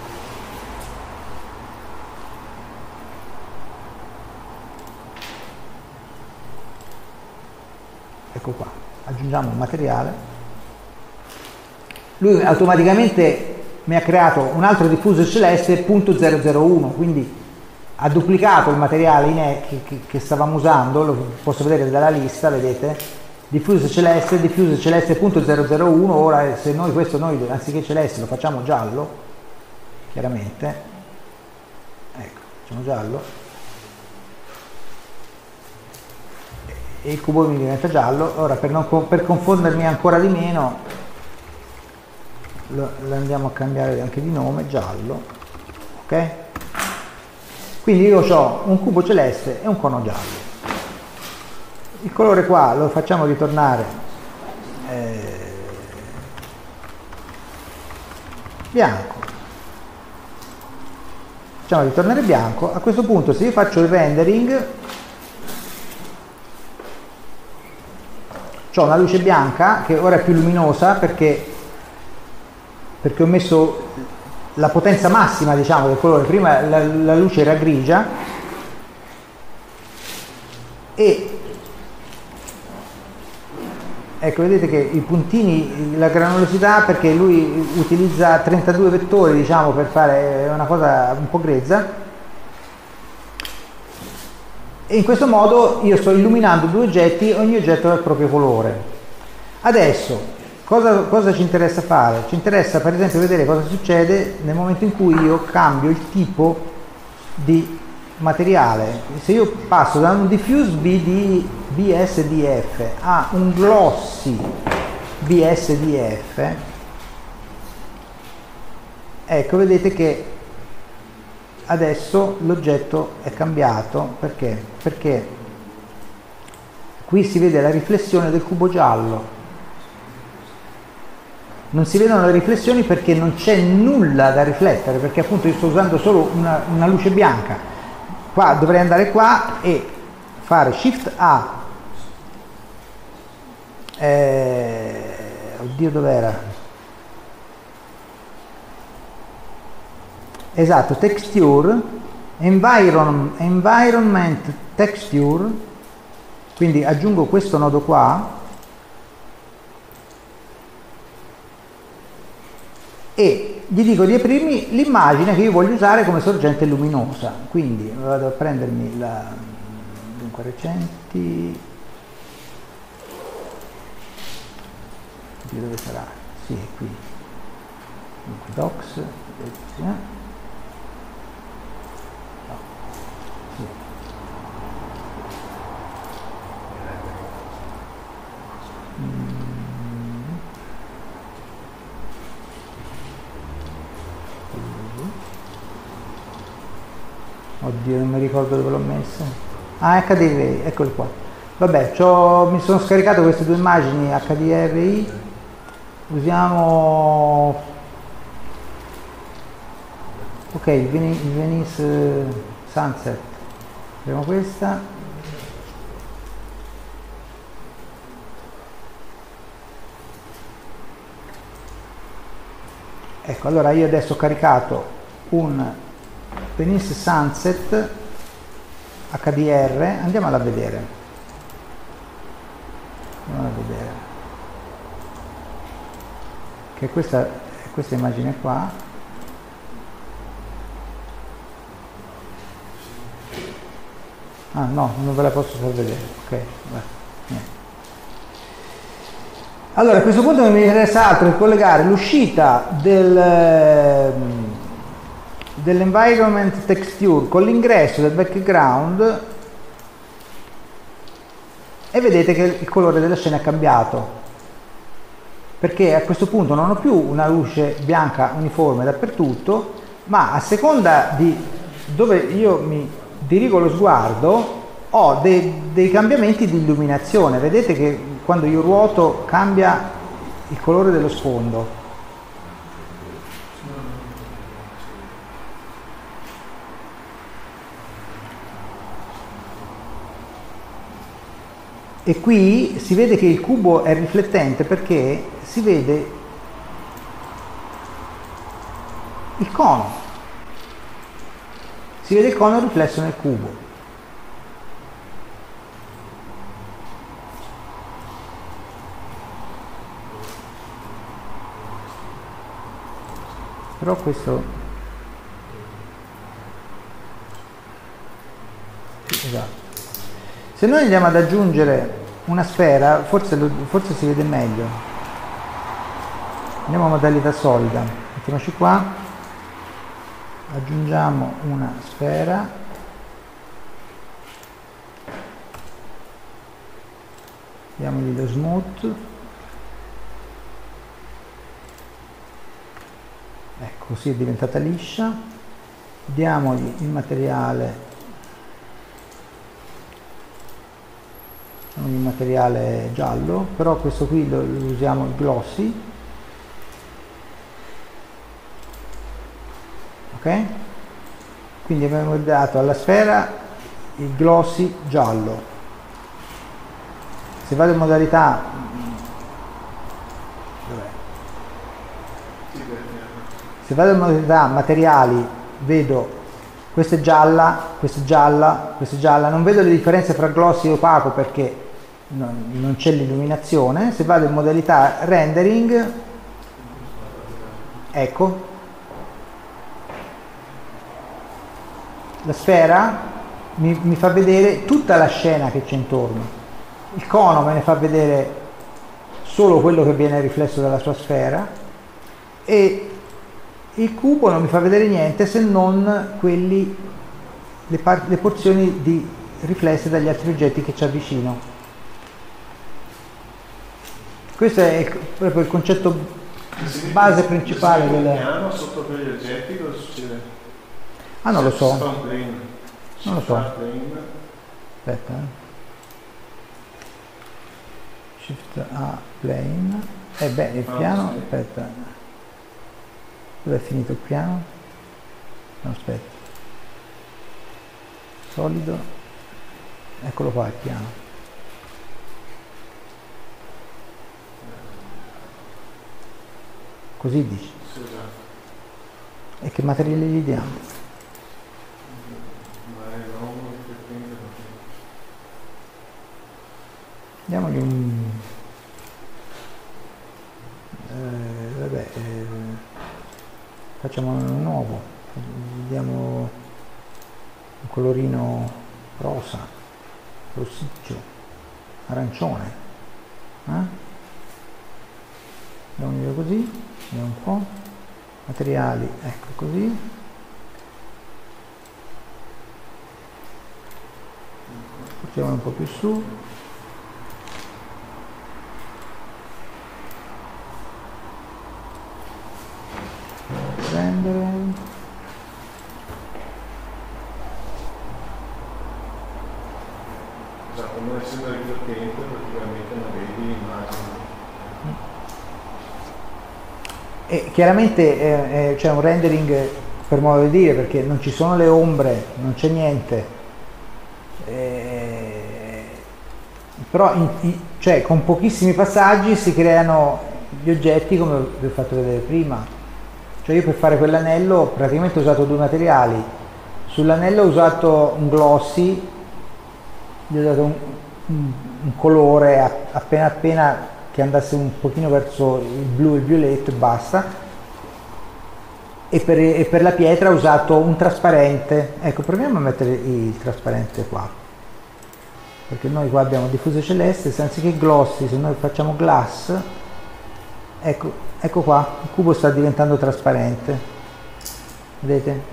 Ecco qua, aggiungiamo un materiale. Lui automaticamente mi ha creato un altro diffuso celeste .001, quindi ha duplicato il materiale che stavamo usando, lo posso vedere dalla lista, vedete? Diffuso celeste .001. Ora se noi questo anziché celeste lo facciamo giallo, chiaramente, ecco, facciamo giallo, e il cubo mi diventa giallo. Ora per confondermi ancora di meno lo andiamo a cambiare anche di nome, giallo, ok? Quindi io ho un cubo celeste e un cono giallo. Il colore qua lo facciamo ritornare bianco. Facciamo ritornare bianco. A questo punto, se io faccio il rendering, ho una luce bianca che ora è più luminosa perché ho messo la potenza massima, diciamo, del colore. Prima la luce era grigia, e ecco, vedete che i puntini, la granulosità, perché lui utilizza 32 vettori, diciamo, per fare una cosa un po' grezza, e in questo modo io sto illuminando due oggetti, ogni oggetto ha il proprio colore. Adesso cosa ci interessa fare? Ci interessa per esempio vedere cosa succede nel momento in cui io cambio il tipo di materiale. Se io passo da un diffuse BSDF a un glossy BSDF, ecco, vedete che adesso l'oggetto è cambiato. Perché qui si vede la riflessione del cubo giallo. Non si vedono le riflessioni perché non c'è nulla da riflettere, perché appunto io sto usando solo una luce bianca. Qua dovrei andare qua e fare Shift A, oddio, dov'era? Esatto, Texture, Environment Texture, quindi aggiungo questo nodo qua e gli dico di aprirmi l'immagine che io voglio usare come sorgente luminosa. Quindi vado a prendermi dunque recenti, dove sarà? Sì, qui, dunque docs, sì. Oddio, non mi ricordo dove l'ho messa. HDRI, eccoli qua. Vabbè, mi sono scaricato queste due immagini HDRI. Usiamo il Venice Sunset. Abbiamo questa. Ecco, allora io adesso ho caricato un Venice Sunset HDR, andiamola a vedere. Che questa immagine qua. Ah no, non ve la posso far vedere. Ok, niente. Allora a questo punto non mi interessa altro che collegare l'uscita dell'environment texture con l'ingresso del background, e vedete che il colore della scena è cambiato, perché a questo punto non ho più una luce bianca uniforme dappertutto, ma a seconda di dove io mi dirigo lo sguardo ho dei cambiamenti di illuminazione. Vedete che quando io ruoto cambia il colore dello sfondo. E qui si vede che il cubo è riflettente perché si vede il cono. Si vede il cono riflesso nel cubo. Però questo... Esatto. Se noi andiamo ad aggiungere una sfera, forse si vede meglio. Andiamo a modalità solida, mettiamoci qua, aggiungiamo una sfera, diamogli lo smooth, ecco, così è diventata liscia, diamogli il materiale, giallo, però questo qui lo usiamo il glossy, ok? Quindi abbiamo dato alla sfera il glossy giallo. Se vado in modalità materiali, vedo questa è gialla, questa è gialla, questa è gialla, non vedo le differenze fra glossy e opaco perché non c'è l'illuminazione. Se vado in modalità rendering, ecco, la sfera mi fa vedere tutta la scena che c'è intorno, il cono me ne fa vedere solo quello che viene riflesso dalla sua sfera e il cubo non mi fa vedere niente se non le porzioni riflesse dagli altri oggetti che ci avvicino. Questo è proprio il concetto base principale del piano sotto quegli oggetti cosa succede? Ah, non lo so. Non lo so. Aspetta. Shift A plane. Il piano, aspetta. Dove è finito il piano? No, aspetta. Solido. Eccolo qua il piano. Così dici? Sì, esatto. E che materiale gli diamo? Diamogli un... facciamo un nuovo, diamo un colorino rosa, rossiccio, arancione. Diamogli così, vediamo un po'. Materiali, ecco così. Portiamolo un po' più su. Prendere. Esatto, non essendo riflettente praticamente non vedi l'immagine. E chiaramente c'è un rendering per modo di dire perché non ci sono le ombre, non c'è niente, però cioè, con pochissimi passaggi si creano gli oggetti come vi ho fatto vedere prima. Cioè io per fare quell'anello praticamente ho usato due materiali, sull'anello ho usato un glossy, gli ho dato un colore appena che andasse un pochino verso il blu e il violetto e basta, e per la pietra ho usato un trasparente. Ecco, proviamo a mettere il trasparente qua, perché noi qua abbiamo diffuso celeste, se anziché glossy, se noi facciamo glass, ecco qua, il cubo sta diventando trasparente, vedete?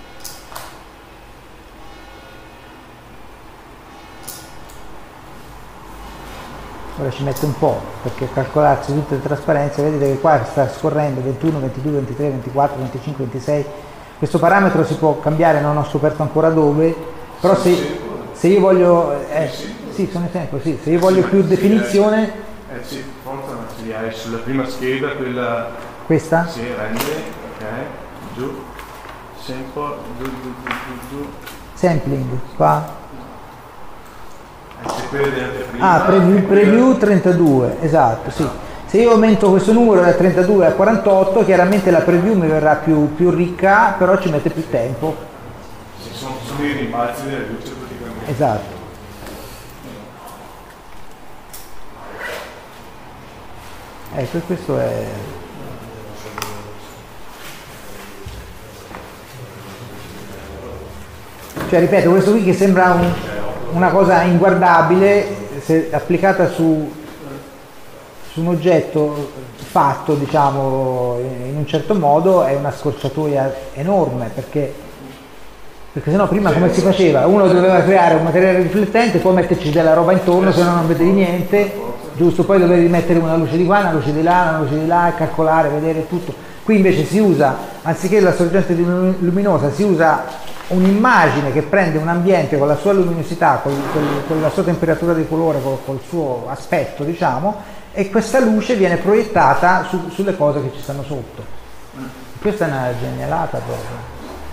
Ora ci mette un po' perché calcolarsi tutte le trasparenze, vedete che qua sta scorrendo 21, 22, 23, 24, 25, 26. Questo parametro si può cambiare, non ho scoperto ancora dove, però se io voglio sì, sono in tempo, sì, se io voglio più definizione sì, forza materiale sulla prima scheda, questa? Sì, rende, ok, giù, giù. Sampling, qua. Sì. preview 32, esatto, sì. Se io aumento questo numero da 32 a 48, chiaramente la preview mi verrà più ricca, però ci mette più tempo. Sono i rimbalzi delle luci praticamente. Esatto. Ecco, questo è... Cioè, ripeto, questo qui che sembra una cosa inguardabile, se applicata su un oggetto fatto, diciamo, in un certo modo, è una scorciatoia enorme, perché sennò prima come si faceva? Uno doveva creare un materiale riflettente, poi metterci della roba intorno, se no non vedevi niente, giusto? Poi dovevi mettere una luce di qua, una luce di là, una luce di là, e calcolare, vedere tutto. Qui invece si usa, anziché la sorgente luminosa, si usa un'immagine che prende un ambiente con la sua luminosità, con la sua temperatura di colore, col suo aspetto, diciamo, e questa luce viene proiettata sulle cose che ci stanno sotto. Questa è una genialata proprio.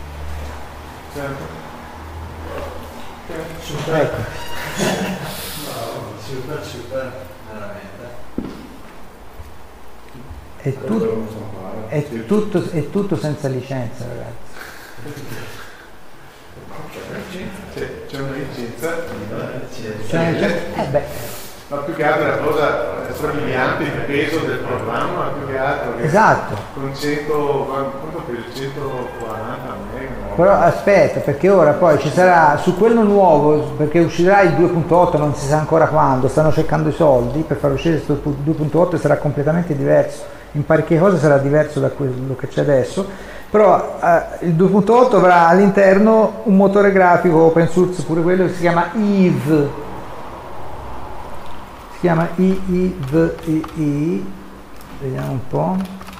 Ecco. Super, veramente. È tutto senza licenza, ragazzi. C'è una licenza. Ma più che altro è una cosa strabiliante il peso del programma, più che altro. Esatto. Con 140 mega. Però aspetta, perché ora poi ci sarà su quello nuovo, perché uscirà il 2.8, non si sa ancora quando, stanno cercando i soldi per far uscire questo 2.8 e sarà completamente diverso. In parecchie cose sarà diverso da quello che c'è adesso, però il 2.8 avrà all'interno un motore grafico open source, pure quello che si chiama EVE. Si chiama EVE, vediamo un po'.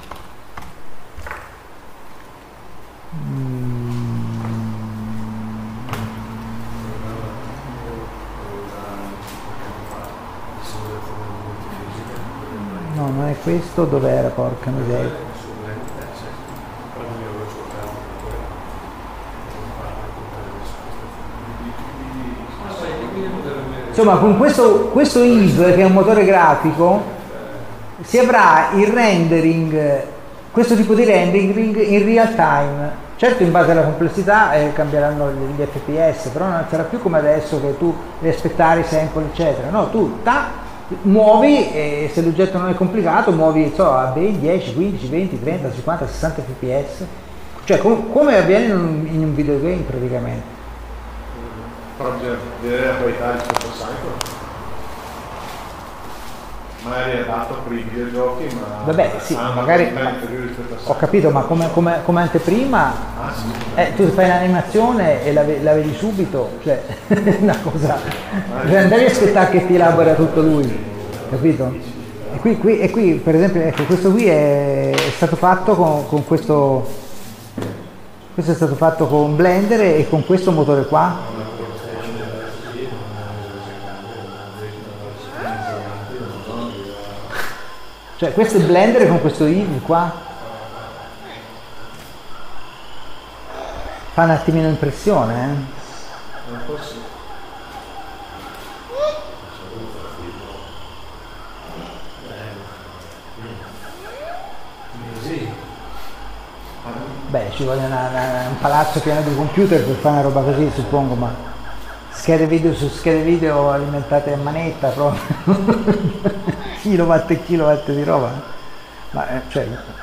No, non è questo, dov'era, porca miseria. Insomma, con questo EVE, che è un motore grafico, si avrà il rendering, questo tipo di rendering in real time. Certo, in base alla complessità cambieranno gli FPS, però non sarà più come adesso che tu devi aspettare i sample, eccetera. No, tu muovi e se l'oggetto non è complicato, muovi a 10, 15, 20, 30, 50, 60 fps. Cioè, come avviene in un videogame praticamente. Però bisogna vedere la qualità di questo sito. Magari è adatto per i videogiochi, ma vabbè, sì, magari ho capito, ma come anteprima tu fai un'animazione e la vedi subito, cioè una cosa, non devi aspettare che ti elabora tutto lui, capito? E qui per esempio, ecco, questo qui è stato fatto con questo è stato fatto con Blender e con questo motore qua. Cioè questo è Blender con questo EVE qua. Fa un attimino impressione, Non posso. Beh, ci vuole un palazzo pieno di computer per fare una roba così, suppongo, ma schede video su schede video alimentate a manetta proprio. Kilowatt e kilowatt di roba, ma cioè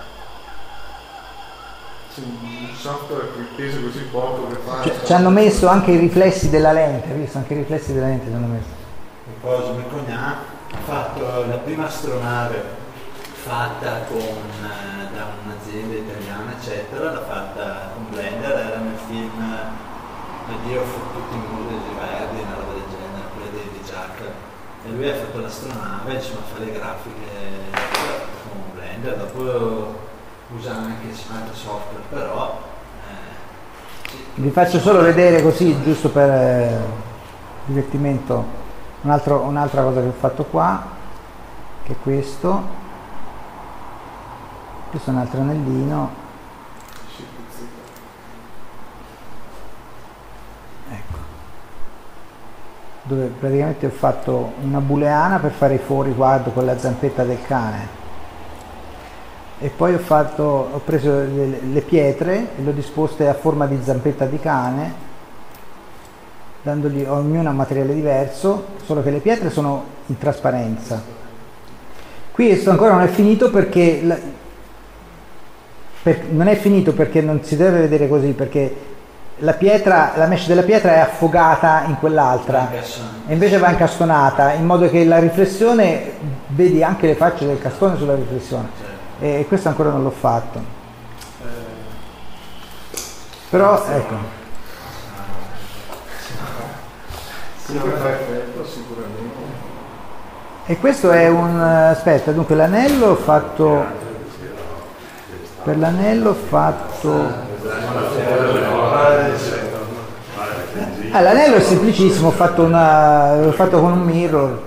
un software che pesa così poco che fa, ci hanno messo anche i riflessi della lente, hai visto? Anche i riflessi della lente ci hanno messo. E poi mio cognato ha fatto la prima astronave fatta da un'azienda italiana, eccetera, l'ha fatta con Blender, era nel film Dio fu tutti i muri verdi, una roba del genere, quella di Jack. E lui ha fatto l'astronave, insomma, fa le grafiche con Blender, dopo usa anche altri software, però sì. Vi faccio solo vedere così, giusto per divertimento, un'altra cosa che ho fatto qua, che è questo è un altro anellino. dove praticamente ho fatto una booleana per fare i fori guardo con la zampetta del cane, e poi ho preso le pietre e le ho disposte a forma di zampetta di cane, dandogli ognuna un materiale diverso, solo che le pietre sono in trasparenza. Qui questo ancora non è finito perché non si deve vedere così, perché la mesh della pietra è affogata in quell'altra e invece va incastonata, in modo che la riflessione, vedi anche le facce del castone sulla riflessione, e questo ancora non l'ho fatto, però ecco. E questo è aspetta, dunque l'anello ho fatto, per l'anello ho fatto, l'anello è semplicissimo, l'ho fatto con un mirror.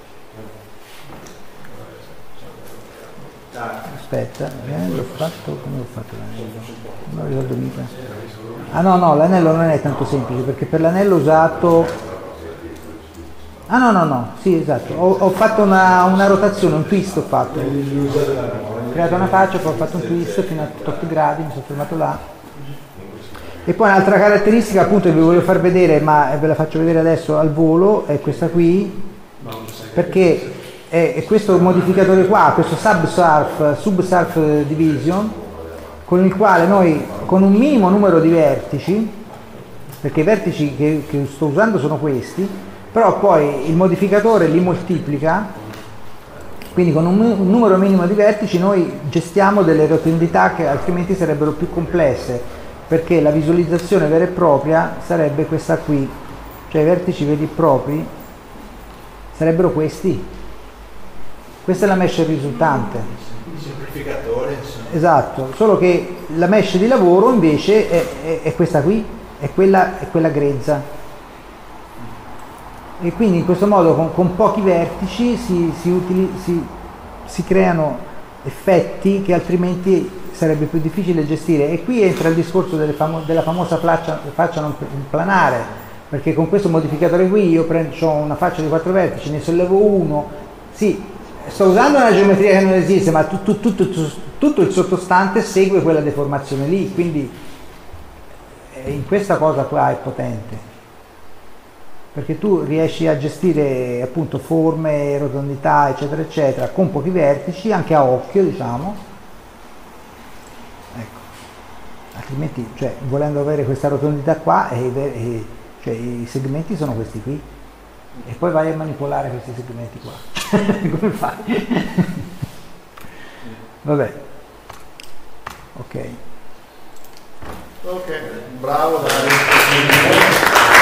Aspetta, l'anello l'ho fatto, come l'ho fatto l'anello? Non lo ricordo mica. Ah no, l'anello non è tanto semplice, perché per l'anello ho usato... Ah no, sì, esatto, ho fatto una rotazione, un twist ho fatto. Ho creato una faccia, poi ho fatto un twist fino a 8 gradi, mi sono fermato là. E poi un'altra caratteristica appunto che vi voglio far vedere, ma ve la faccio vedere adesso al volo, è questa qui, perché è questo modificatore qua, questo subsurf division, con il quale noi con un minimo numero di vertici, perché i vertici che sto usando sono questi, però poi il modificatore li moltiplica, quindi con un numero minimo di vertici noi gestiamo delle rotondità che altrimenti sarebbero più complesse, perché la visualizzazione vera e propria sarebbe questa qui, cioè i vertici veri e propri sarebbero questi. Questa è la mesh risultante. Il semplificatore. Esatto, solo che la mesh di lavoro invece è questa qui, è quella grezza. E quindi in questo modo con pochi vertici si creano effetti che altrimenti sarebbe più difficile gestire, e qui entra il discorso della famosa faccia non planare, perché con questo modificatore qui io ho una faccia di 4 vertici, ne sollevo uno, sì, sto usando una geometria che non esiste, ma tutto il sottostante segue quella deformazione lì, quindi in questa cosa qua è potente, perché tu riesci a gestire appunto forme, rotondità eccetera eccetera con pochi vertici, anche a occhio diciamo, ecco. Altrimenti, cioè, volendo avere questa rotondità qua cioè, i segmenti sono questi qui, e poi vai a manipolare questi segmenti qua. Come fai? Vabbè, ok, bravo, dai.